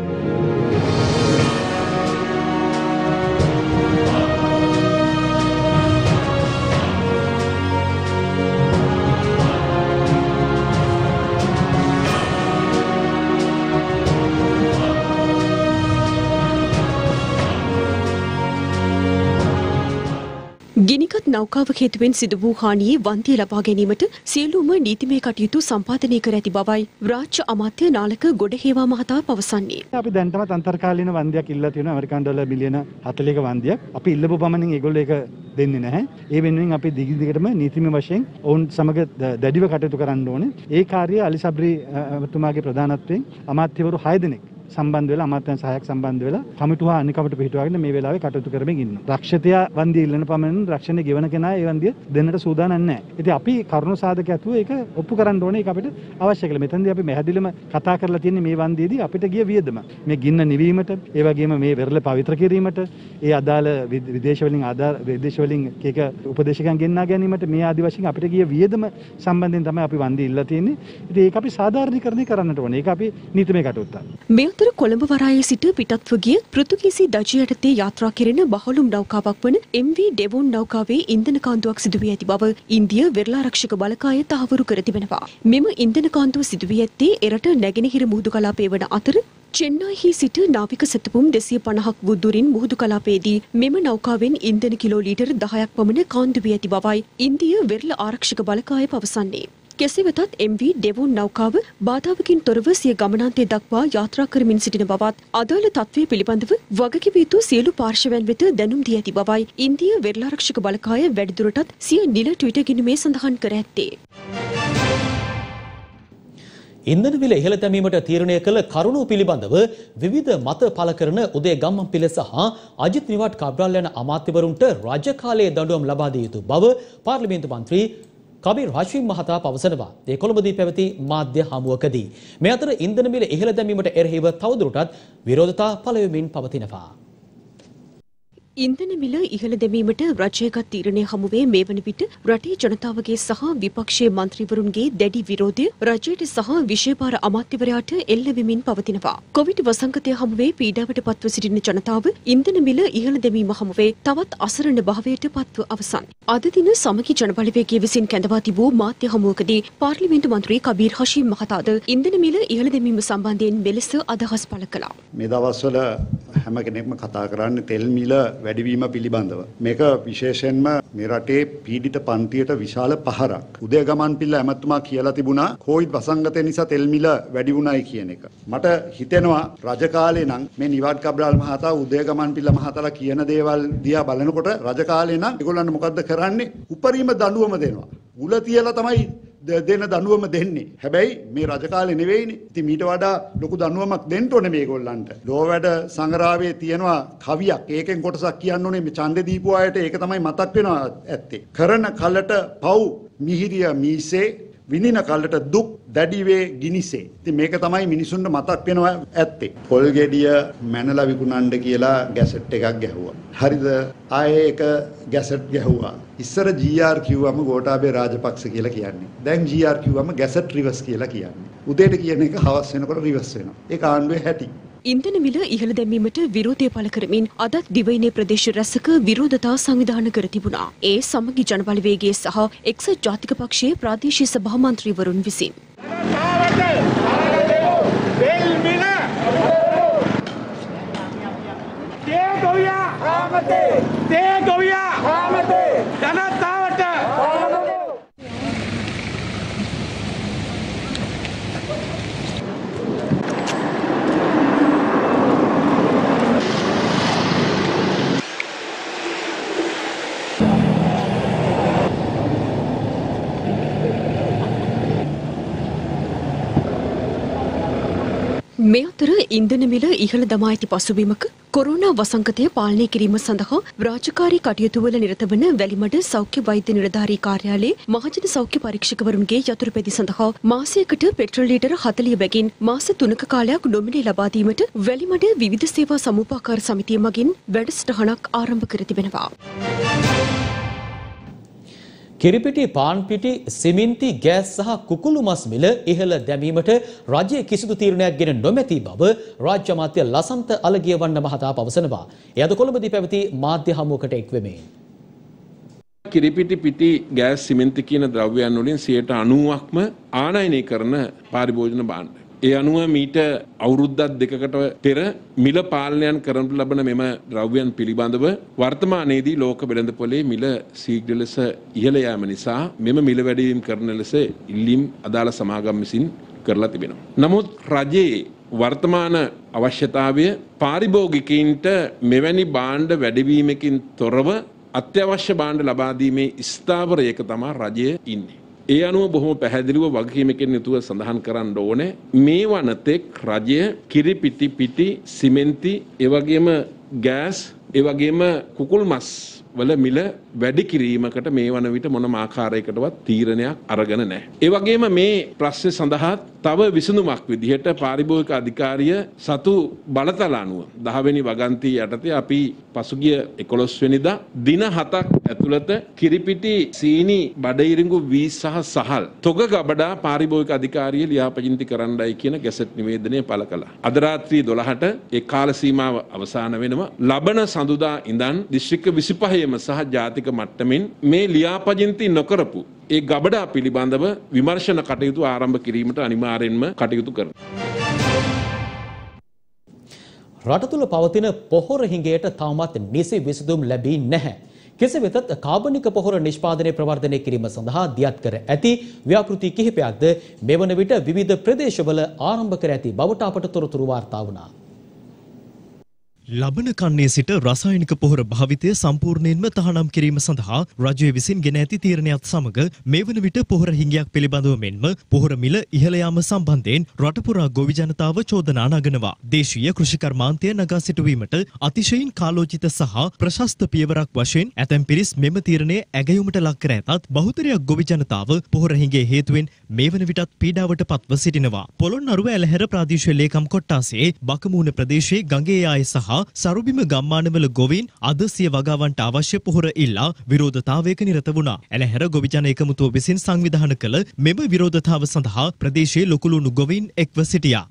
නෞකාවක හේතුවෙන් සිදු වූ හානියේ වන්දිය ලබා ගැනීමට සියලුම නීතිමය කටයුතු සම්පාදනය කර ඇති බවයි රාජ්‍ය අමාත්‍ය නාලක ගොඩහේවා මහතා පවසන්නේ. අපි දැන්ටමත් අන්තර්කාලීන වන්දියක් ඉල්ලලා තියෙනවා ඇමරිකානු ඩොලර් බිලියන 40ක වන්දියක්. අපි ඉල්ලපු පමණින් ඒගොල්ලෝ ඒක දෙන්නේ නැහැ. ඒ වෙනුවෙන් අපි දිගටම නීතිමය වශයෙන් ඔවුන් සමග දැඩිව කටයුතු කරන්න ඕනේ. ඒ කාර්යය අලි සබ්රි එතුමාගේ ප්‍රධානත්වයෙන් අමාත්‍යවරු 6 දෙනෙක් සම්බන්ධ වෙලා අමාත්‍යංශ සහායක් සම්බන්ධ වෙලා කමිටුව අනිකවට පිටුවාගෙන මේ වෙලාවේ කටයුතු කරමින් ඉන්නවා. රක්ෂිතයා වන්දිය ඉල්ලන පමණින් රක්ෂණය ගෙවන කෙනා ඒ වන්දිය දෙන්නට සූදානම් නැහැ. ඉතින් අපි කරුණු සාධක ඇතුව ඒක ඔප්පු කරන්න ඕනේ. ඒක අපිට අවශ්‍ය කියලා. මෙතනදී අපි පැහැදිලිවම කතා කරලා තියෙන්නේ මේ වන්දියේදී අපිට ගිය වියදම. මේ ගින්න නිවීමට, ඒ වගේම මේ වෙරළ පවිත්‍ර කිරීමට, ඒ අදාළ විදේශ වලින් කීක උපදේශකයන් ගෙන්වා ගැනීමට මේ ආදි වශයෙන් අපිට ගිය වියදම සම්බන්ධයෙන් තමයි අපි වන්දිය ඉල්ලලා තියෙන්නේ. ඉතින් ඒක අපි සාධාරණීකරණය කරන්නට ඕනේ. ඒක අපි නීතිමය කටයුත්තක්. කොළඹ වරායේ සිට පිටත්ව ගිය පෘතුගීසි දජය යටතේ යාත්‍රා කෙරෙන බහලුම් නෞකාවක් වන MV ඩෙවොන් නෞකාවේ ඉන්ධන කාන්දුවක් සිදු වී ඇති බව ඉන්දිය වෙරළාරක්ෂක බලකාය තහවුරු කර තිබෙනවා. මෙම ඉන්ධන කාන්දුව සිදු වී ඇත්තේ එරට නැගෙනහිර මුහුදු කලාපයේ වන අතර චෙන්නයිහි සිට නාවික සැතපුම් 250ක් වුදුරින් මුහුදු කලාපයේදී මෙම නෞකාවෙන් ඉන්ධන කිලෝ ලීටර් 10ක් පමණ කාන්දු වී ඇති බවයි ඉන්දිය වෙරළ ආරක්ෂක බලකාය පවසන්නේ. කෙසේ වෙතත් MV ඩෙවොන් නෞකාව බාධාවකින් තොරව සිය ගමනාන්තය දක්වා යාත්‍රා කරමින් සිටින බවත් අදාළ තත්ත්වය පිළිබඳව වගකිව යුතු සියලු පාර්ශවයන් වෙත දැනුම් දී ඇති බවයි ඉන්දිය වෙරළාරක්ෂක බලකාය වැඩිදුරටත් සිය නිල ට්විටර් ගිණුමේ සඳහන් කර ඇත්තේ. ඉන්ධන මිල ඉහළ දැමීමට තීරණය කළ කරුණු පිළිබඳව විවිධ මත පළ කරන උදේ ගම්මන්පිල සහ අජිත් නිවාඩ් කබ්‍රාල් යන අමාත්‍යවරුන්ට රජ කාලයේ දඬුවම් ලබා දිය යුතු බව පාර්ලිමේන්තු මන්ත්‍රී කබීර් හෂීම් මහතා පවසනවා. ඒ කොළඹදී පැවති මාධ්‍ය හමුවකදී මේ අතර ඉන්ධන මිල ඉහළ දැමීමට එරෙහිව තවදුරටත් විරෝධතා පළ වෙමින් පවතිනවා. ඉන්ධන මිල ඉහළ දැමීමට රජයගත් තීරණය හමුවේ මේ වන විට රටේ ජනතාවගේ සහ විපක්ෂයේ මන්ත්‍රීවරුන්ගේ දැඩි විරෝධය රජයට සහ විශේෂ අමාත්‍යවරයාට එල්ල වෙමින් පවතිනවා. කොවිඩ් වසංගතය හමුවේ පීඩාවට පත්ව සිටින ජනතාව ඉන්ධන මිල ඉහළ දැමීම හමුවේ තවත් අසරණ භාවයට පත්ව අවසන්. අද දින සමගි ජනබලවේගය විසින් කැඳවා තිබූ මාධ්‍ය හමුවකදී පාර්ලිමේන්තු මන්ත්‍රී කබීර් හෂීම් මහතාද ඉන්ධන මිල ඉහළ දැමීම සම්බන්ධයෙන් මෙලෙස අදහස් පළ කළා. මේ දවස්වල හැම කෙනෙක්ම කතා කරන්නේ තෙල් මිල වැඩිවීම පිළිබඳව. මේක විශේෂයෙන්ම මේ රටේ පීඩිත පන්තියට විශාල පහරක්. උදේ ගමන්පිල ඇමතුමා කියලා තිබුණා කොවිඩ් වසංගතය නිසා තෙල් මිල වැඩි වුණයි කියන එක. මට හිතෙනවා රජ කාලේ නම් මේ නිවාඩ් කබ්‍රාල් මහතා උදේ ගමන්පිල මහතාලා කියන දේවල් දිහා බලනකොට රජ කාලේ නම් ඒගොල්ලන්ට මොකද්ද කරන්නේ? උපරිම දඬුවම දෙනවා. උල තියලා තමයි දෙන දඬුවම දෙන්නේ. හැබැයි මේ රජ කාලේ නෙවෙයිනේ. ඉතින් මීට වඩා ලොකු දඬුවමක් දෙන්න ඕනේ මේගොල්ලන්ට. ලෝ වැඩ සංග්‍රහයේ තියෙනවා කවියක්. ඒකෙන් කොටසක් කියන්න ඕනේ මේ ඡන්දේ දීපු අයට ඒක තමයි මතක් වෙනවා ඇත්තේ. කරන කලට පව් මිහිරිය මීසේ විඳින කලට දුක් දැඩිවේ ගිනිසේ. ඉතින් මේක තමයි මිනිසුන්ට මතක් වෙනවා ඇත්තේ. පොල් ගෙඩිය මැනලා විකුණන්න කියලා ගැසට් එකක් ගැහුවා. හරිද? ආයේ ඒක ගැසට් ගැහුවා. ඉස්සර GR කිව්වම ගෝඨාභය රාජපක්ෂ කියලා කියන්නේ. දැන් GR කිව්වම ගැසට් රිවර්ස් කියලා කියන්නේ. උදේට කියන එක හවස් වෙනකොට රිවර්ස් වෙනවා. ඒක ආණ්ඩුවේ හැටි. ඉන්ධන මිල ඉහළ දැමීමට විරෝධය පළ කරමින් අදත් දිවයිනේ ප්‍රදේශ රැසක විරෝධතා සංවිධානය කර තිබුණා. ඒ සමගි ජනබලවේගයේ සහ එක්සත් ජාතික පක්ෂයේ ප්‍රාදේශීය සභා මන්ත්‍රීවරුන් විසින් මේ අතර ඉන්ධන මිල ඉහළ දමා ඇති පසුබිමක කොරෝනා වසංගතය පාලනය කිරීම සඳහා රාජකාරී කටයුතු වල නිරත වන වැලිමඩ සෞඛ්‍ය වෛද්‍ය නිලධාරී කාර්යාලයේ මහජන සෞඛ්‍ය පරීක්ෂකවරුන්ගේ යතුරුපැදි සඳහා මාසයකට පෙට්‍රල් ලීටර 40 බැගින් මාස 3ක කාලයක් නොමිලේ ලබා දීමට වැලිමඩ විවිධ සේවා සමුපාකාර සමිතිය මගින් වැඩසටහනක් ආරම්භ කර තිබෙනවා. කිරිපිටි පාන්පිටි සිමින්ති ගෑස් සහ කුකුළු මස් මිල ඉහළ දැමීමට රජය කිසිදු තීරණයක් ගෙන නොමැති බව රාජ්‍ය අමාත්‍ය ලසන්ත අලගියවන්න මහතා පවසනවා. එය අද කොළඹදී පැවති මාධ්‍ය හමුවකට එක්වෙමින් කිරිපිටි පිටි ගෑස් සිමෙන්ති කියන ද්‍රව්‍යයන් වලින් 90%ක්ම ආනයනය කරන පාරිභෝජන භාණ්ඩ. ඒ අනුව මීට අවුරුද්දක් දෙකකට පෙර මිල පාලනයන් කරනු ලබන මෙම ද්‍රව්‍යයන් පිළිබඳව වර්තමානයේදී ලෝක වෙළඳපොලේ මිල ශීඝ්‍ර ලෙස ඉහළ යාම නිසා මෙම මිල වැඩිවීම කරන ලෙස ඉල්ලීම් අදාළ සමාගම් විසින් කරලා තිබෙනවා. නමුත් රජයේ වර්තමාන අවශ්‍යතාවය පාරිභෝගිකයින්ට මෙවැනි භාණ්ඩ වැඩිවීමකින් තොරව අත්‍යවශ්‍ය භාණ්ඩ ලබා දීමේ ස්ථාවරයක තමයි රජය ඉන්නේ. ඒ අනුව බොහොම පැහැදිලිව වගකීමකින් යුතුව සඳහන් කරන්න ඕනේ මේ වනතෙක් රජය කිරි පිටි සිමෙන්ති ඒ වගේම ගෑස් ඒ වගේම කුකුල් මස් වල මිල වැඩි කිරීමකට මේ වන විට මොනම ආකාරයකටවත් තීරණයක් අරගෙන නැහැ. ඒ වගේම මේ ප්‍රශ්නේ සඳහා තව විසඳුමක් විදිහට පාරිභෝගික අධිකාරිය සතු බලතල අනුව 10 වෙනි වගන්තිය යටතේ අපි පසුගිය 11 වෙනිදා දින 7ක් ඇතුළත කිරිපිටි සීනි බඩඉරිඟු වී සහ සහල් තොග ගබඩා පාරිභෝගික අධිකාරිය ලියාපදිංචි කරන්නයි කියන ගැසට් නිවේදනය පළ කළා. අද රාත්‍රී 12ට ඒ කාල සීමාව අවසන් වෙනවා. ලබන සඳුදා ඉඳන් දිස්ත්‍රික්ක 25ම සහ ජාතික මට්ටමින් මේ ලියාපදිංචි නොකරපු ඒ ගබඩා පිළිබඳව විමර්ශන කටයුතු ආරම්භ කිරීමට අනිවාර්යෙන්ම කටයුතු කරනවා. රට තුළ පවතින පොහොර හිඟයට තවමත් නිසි විසඳුම් ලැබී නැහැ. කෙසේ වෙතත් කාබනික පොහොර නිෂ්පාදනය ප්‍රවර්ධනය කිරීම සඳහා දියත් කර ඇති ව්‍යාපෘති කිහිපයක්ද මෙවන විට විවිධ ප්‍රදේශවල ආරම්භ කර ඇති බවට අපට තොරතුරු වාර්තා වුණා. ලබන කන්නේ සිට රසායනික පොහොර භාවිතය සම්පූර්ණයෙන්ම තහනම් කිරීම සඳහා රජය විසින් ගෙන ඇති තීරණයත් සමග මේ වන විට පොහොර හිඟයක් පිළිබඳව මෙන්ම පොහොර මිල ඉහළ යාම සම්බන්ධයෙන් රට පුරා ගොවි ජනතාව චෝදනා නගනවා. දේශීය කෘෂිකර්මාන්තය නගා සිටුවීමට අතිශයින් කාලෝචිත සහ ප්‍රශස්ත පියවරක් වශයෙන් ඇතැම් පිරිස් මෙම තීරණය ඇගයුමට ලක් කර ඇතත් බහුතරයක් ගොවි ජනතාව පොහොර හිඟේ හේතුවෙන් මේ වන විටත් පීඩාවට පත්ව සිටිනවා. පොළොන්නරුව ඇලහැර ප්‍රාදේශීය ලේකම් කොට්ටාසේ බකමූණ ප්‍රදේශයේ ගඟේ ආය සහ සරුබිම ගම්මානවල ගොවීන් අද සිය වගාවන්ට අවශ්‍ය පොහොර ඉල්ලා විරෝධතාවයක නිරත වුණා. ඇලහැර ගොවි ජන එකමුතුව විසින් සංවිධානය කළ මෙම විරෝධතාව සඳහා ප්‍රදේශයේ ලොකුලුණු ගොවීන් එක්ව සිටියා.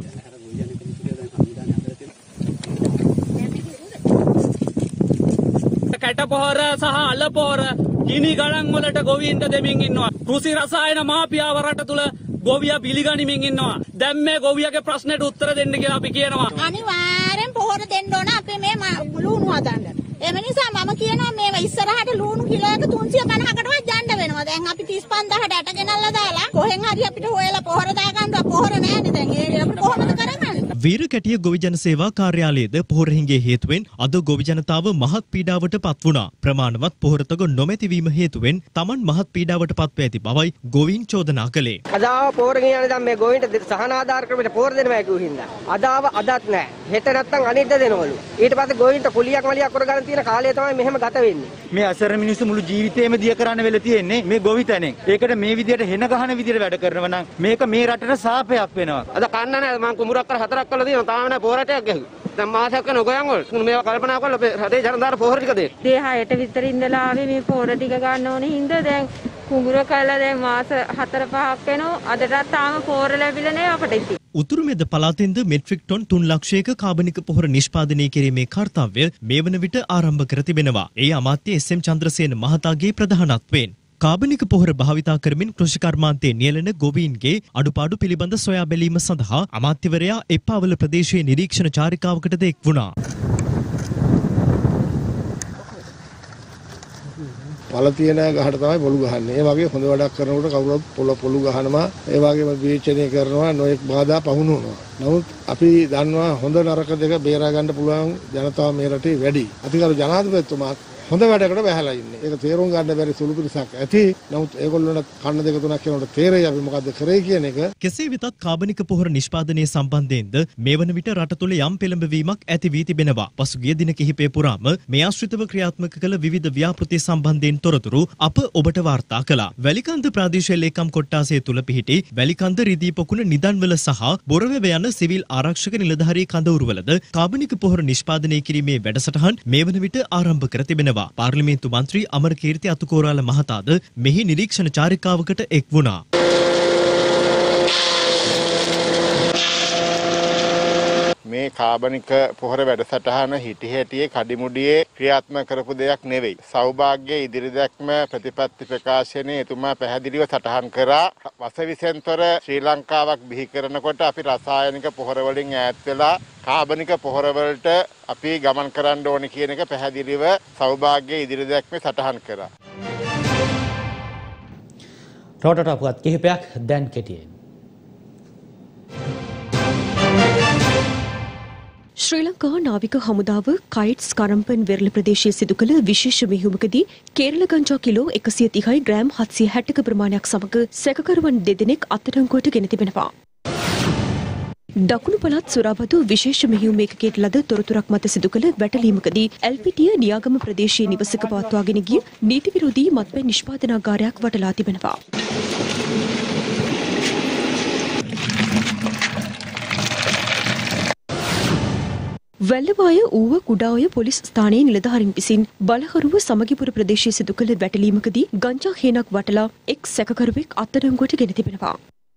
කැට පොහොර සහ අල පොහොර ගිනි ගණන් වලට ගොවීන්ට දෙමින් ඉන්නවා. කෘෂි රසායන මාපියාව රට තුල ගොවියා පිළිගනිමින් ඉන්නවා. දැන් මේ ගොවියාගේ ප්‍රශ්නෙට උත්තර දෙන්න කියලා අපි කියනවා. අනිවාර්යෙන් පොහොර දෙන්න ඕන අපි මේ ලුණු හදන්න. ඒ නිසා මම කියනවා මේ ඉස්සරහට ලුණු කිලෝයක 350කටවත් යන්න වෙනවා. දැන් අපි 35000ට ඇට ගෙනල්ලා දාලා කොහෙන් හරි අපිට හොයලා පොහොර දාගන්න පොහොර නැහැ දැන්. ඒ අපිට කොහොමද කරන්නේ? වීරකැටිය ගොවි ජන සේවා කාර්යාලයේද පොහොර හිඟේ හේතුවෙන් අද ගොවි ජනතාව මහත් පීඩාවට පත් වුණා. ප්‍රමාණවත් පොහොරතක නොමැතිවීම හේතුවෙන් Taman මහත් පීඩාවට පත්ව ඇති බවයි ගොවීන් චෝදනා කළේ. අදාව පොහොර ගෙනියන්නේ දැන් මේ ගොවීන්ට සහන ආධාර ක්‍රමයට පොහොර දෙනවා කියු හින්දා. අදාව අදත් නැහැ. හෙට නැත්තම් අනිද්දා දෙනවලු. ඊට පස්සේ ගොවීන්ට කුලියක් මලියක් කරගන්න තියෙන කාලය තමයි මෙහෙම ගත වෙන්නේ. මේ අසරණ මිනිස්සු මුළු ජීවිතේම දිය කරන්න වෙලා තියෙන්නේ මේ ගොවිතැනෙන්. ඒකට මේ විදියට හෙන ගහන විදියට වැඩ කරනවා නම් මේක මේ රටට සාපයක් වෙනවා. අද කන්න නැහැ මම කුඹුරක් කර 4ක් කළා තියෙනවා තාම නැහැ පොහොරටයක් ගැහුවා. දැන් මාසයක් වෙන ගොයන් වල මේවා කල්පනා කරලා රටේ ජනතාවට පොහොර ටික දෙන්න. දේහයට විතර ඉඳලා ආවේ මේ පොහොර ටික ගන්න ඕනේ හින්දා දැන් කුඹුර කළා දැන් මාස 4-5ක් වෙනවා. අදටත් තාම පොහොර ලැබිලා නැහැ අපිට ඉතින්. උතුරු මැද පළාතෙන්ද මෙට්‍රික් ටොන් 3 ලක්ෂයක කාබනික පොහොර නිෂ්පාදනය කිරීමේ කාර්යය මේ වන විට ආරම්භ කර තිබෙනවා. ඒ අමාත්‍ය එස්.එම්. චන්ද්‍රසේන මහතාගේ ප්‍රධානත්වයෙන් කාබනික පොහොර භාවිතා කරමින් කෘෂිකර්මාන්තයේ නියැලෙන ගොවීන්ගේ අඩුපාඩු පිළිබඳ සොයා බැලීම සඳහා අමාත්‍යවරයා එප්පාවල ප්‍රදේශයේ නිරීක්ෂණ චාරිකාවකටද එක් වුණා. පළ තියෙන ගහට තමයි පොළු ගහන්නේ. ඒ වගේ හොඳ වැඩක් කරනකොට කවුරුත් පොළු ගහනවා. ඒ වගේම විවේචනය කරනවා, නොඑක් බාධා පහුණුනවා. නමුත් අපි දන්නවා හොඳ නරක දෙක බේරා ගන්න පුළුවන් ජනතාව මේ රටේ වැඩි. අතිගරු ජනාධිපතිතුමා හොඳ වැඩකට බැහැලා ඉන්නේ. ඒක තේරුම් ගන්න බැරි සුළු පිරිසක් ඇති. නමුත් ඒගොල්ලන්ට කන්න දෙක තුනක් යනකොට තේරෙයි අපි මොකද්ද කරේ කියන එක. කෙසේ වෙතත් කාබනික පොහොර නිෂ්පාදනය සම්බන්ධයෙන්ද මේ වන විට රට තුළ යම් පෙළඹවීමක් ඇති වී තිබෙනවා. පසුගිය දින කිහිපය පුරාම මේ ආශ්‍රිතව ක්‍රියාත්මක කළ විවිධ ව්‍යාපෘති සම්බන්ධයෙන් තොරතුරු අප ඔබට වාර්තා කළා. වැලිකන්ද ප්‍රාදේශීය ලේකම් කොට්ටාසය තුළ පිහිටි වැලිකන්ද රිදී පොකුණ නිදන්වල සහ බොරවැව යන සිවිල් ආරක්ෂක නිලධාරී කඳවුරුවලද කාබනික පොහොර නිෂ්පාදනය කිරීමේ වැඩසටහන් මේ වන විට ආරම්භ කර තිබෙනවා. පාර්ලිමේන්තු මන්ත්‍රී අමරකීර්ති අතුකෝරාල මහතාද මෙහි නිරීක්ෂණ චාරිකාවකට එක් වුණා. මේ කාබනික පොහොර වැඩසටහන හිටි හැටියේ කඩිමුඩියේ ක්‍රියාත්මක කරපු දෙයක් නෙවෙයි. සෞභාග්‍ය ඉදිරි දැක්ම ප්‍රතිපත්ති ප්‍රකාශනයේ එතුමා පැහැදිලිව සටහන් කරා වසවිසෙන්තර ශ්‍රී ලංකාවක් බිහි කරනකොට අපි රසායනික පොහොර වලින් ඈත් වෙලා කාබනික පොහොර වලට අපි ගමන් කරන්න ඕනේ කියන එක පැහැදිලිව සෞභාග්‍ය ඉදිරි දැක්මේ සටහන් කරා. රටට අපවත් කිහිපයක් දැන් කෙටියෙන්. ශ්‍රී ලංකා නාවික හමුදාව කයිට්ස් කරම්පන් වෙරළ ප්‍රදේශයේ සිදු කළ විශේෂ මෙහෙයුමකදී කේරළ ගංජා කිලෝ 130යි ග්‍රෑම් 760ක ප්‍රමාණයක් සමග සැකකරුවන් දෙදෙනෙක් අත්අඩංගුවට ගෙන තිබෙනවා. දකුණු පළාත් සුරාබදු විශේෂ මෙහෙයුම් ඒකකයට ලද තොරතුරක් මත සිදු කළ වැටලීමකදී එල්පීටිය නියාගම ප්‍රදේශයේ නිවසක පවත්වාගෙන ගිය නීති විරෝධී මත්පැන් නිෂ්පාදනාගාරයක් වටලා තිබෙනවා. වැල්ලවාය ඌව කුඩාඔය පොලිස් ස්ථානයේ නිලධාරීන් විසින් බලහරුව සමගිපුර ප්‍රදේශයේ සිදු කළ වැටලීමකදී ගංජා හේනක් වටලා එක් සැකකරුවෙක් අත්අඩංගුවට ගෙන තිබෙනවා.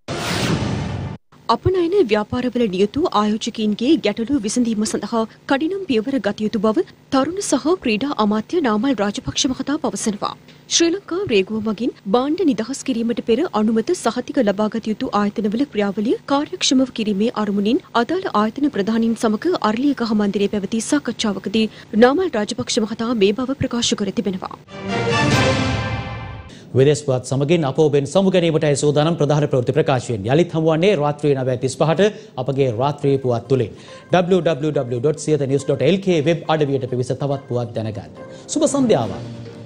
අපනයන ව්‍යාපාරවල නියුතු ආයෝජකයින්ගේ ගැටලු විසඳීම සඳහා කඩිනම් පියවර ගත යුතු බව තරුණ සහ ක්‍රීඩා අමාත්‍ය නාමල් රාජපක්ෂ මහතා පවසනවා. ශ්‍රී ලංකා රේගුව මගින් භාණ්ඩ නිදහස් කිරීමට පෙර අනුමත සහතික ලබාගත යුතු ආයතනවල ක්‍රියාවලිය කාර්යක්ෂමව කිරීමේ අරමුණින් අදාළ ආයතන ප්‍රධානීන් සමග අරලියගහ මන්දිරයේ පැවති සාකච්ඡාවකදී නාමල් රාජපක්ෂ මහතා මේ බව ප්‍රකාශ කර තිබෙනවා. විදේශපුවත් සමගින් අප ඔබෙන් සමු ගැනීමටයි සූදානම් ප්‍රධාන ප්‍රවෘත්ති ප්‍රකාශයෙන් යලිත් හමුවන්නේ රාත්‍රී 9:35ට අපගේ රාත්‍රී පුවත් තුලින් www.siyanews.lk වෙබ් අඩවියට පිවිස තවත් පුවත් දැනගන්න. සුබ සන්ධ්‍යාවක්.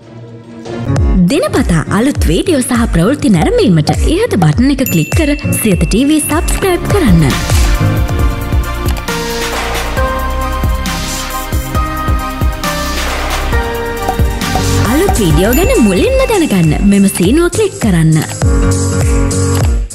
දිනපතා අලුත් වීඩියෝ සහ ප්‍රවෘත්ති නැරඹීමට ඉහත බටන් එක ක්ලික් කර සියත TV subscribe කරන්න. අලුත් වීඩියෝ ගැන මුලින්ම දැනගන්න මෙම සීනුව ක්ලික් කරන්න.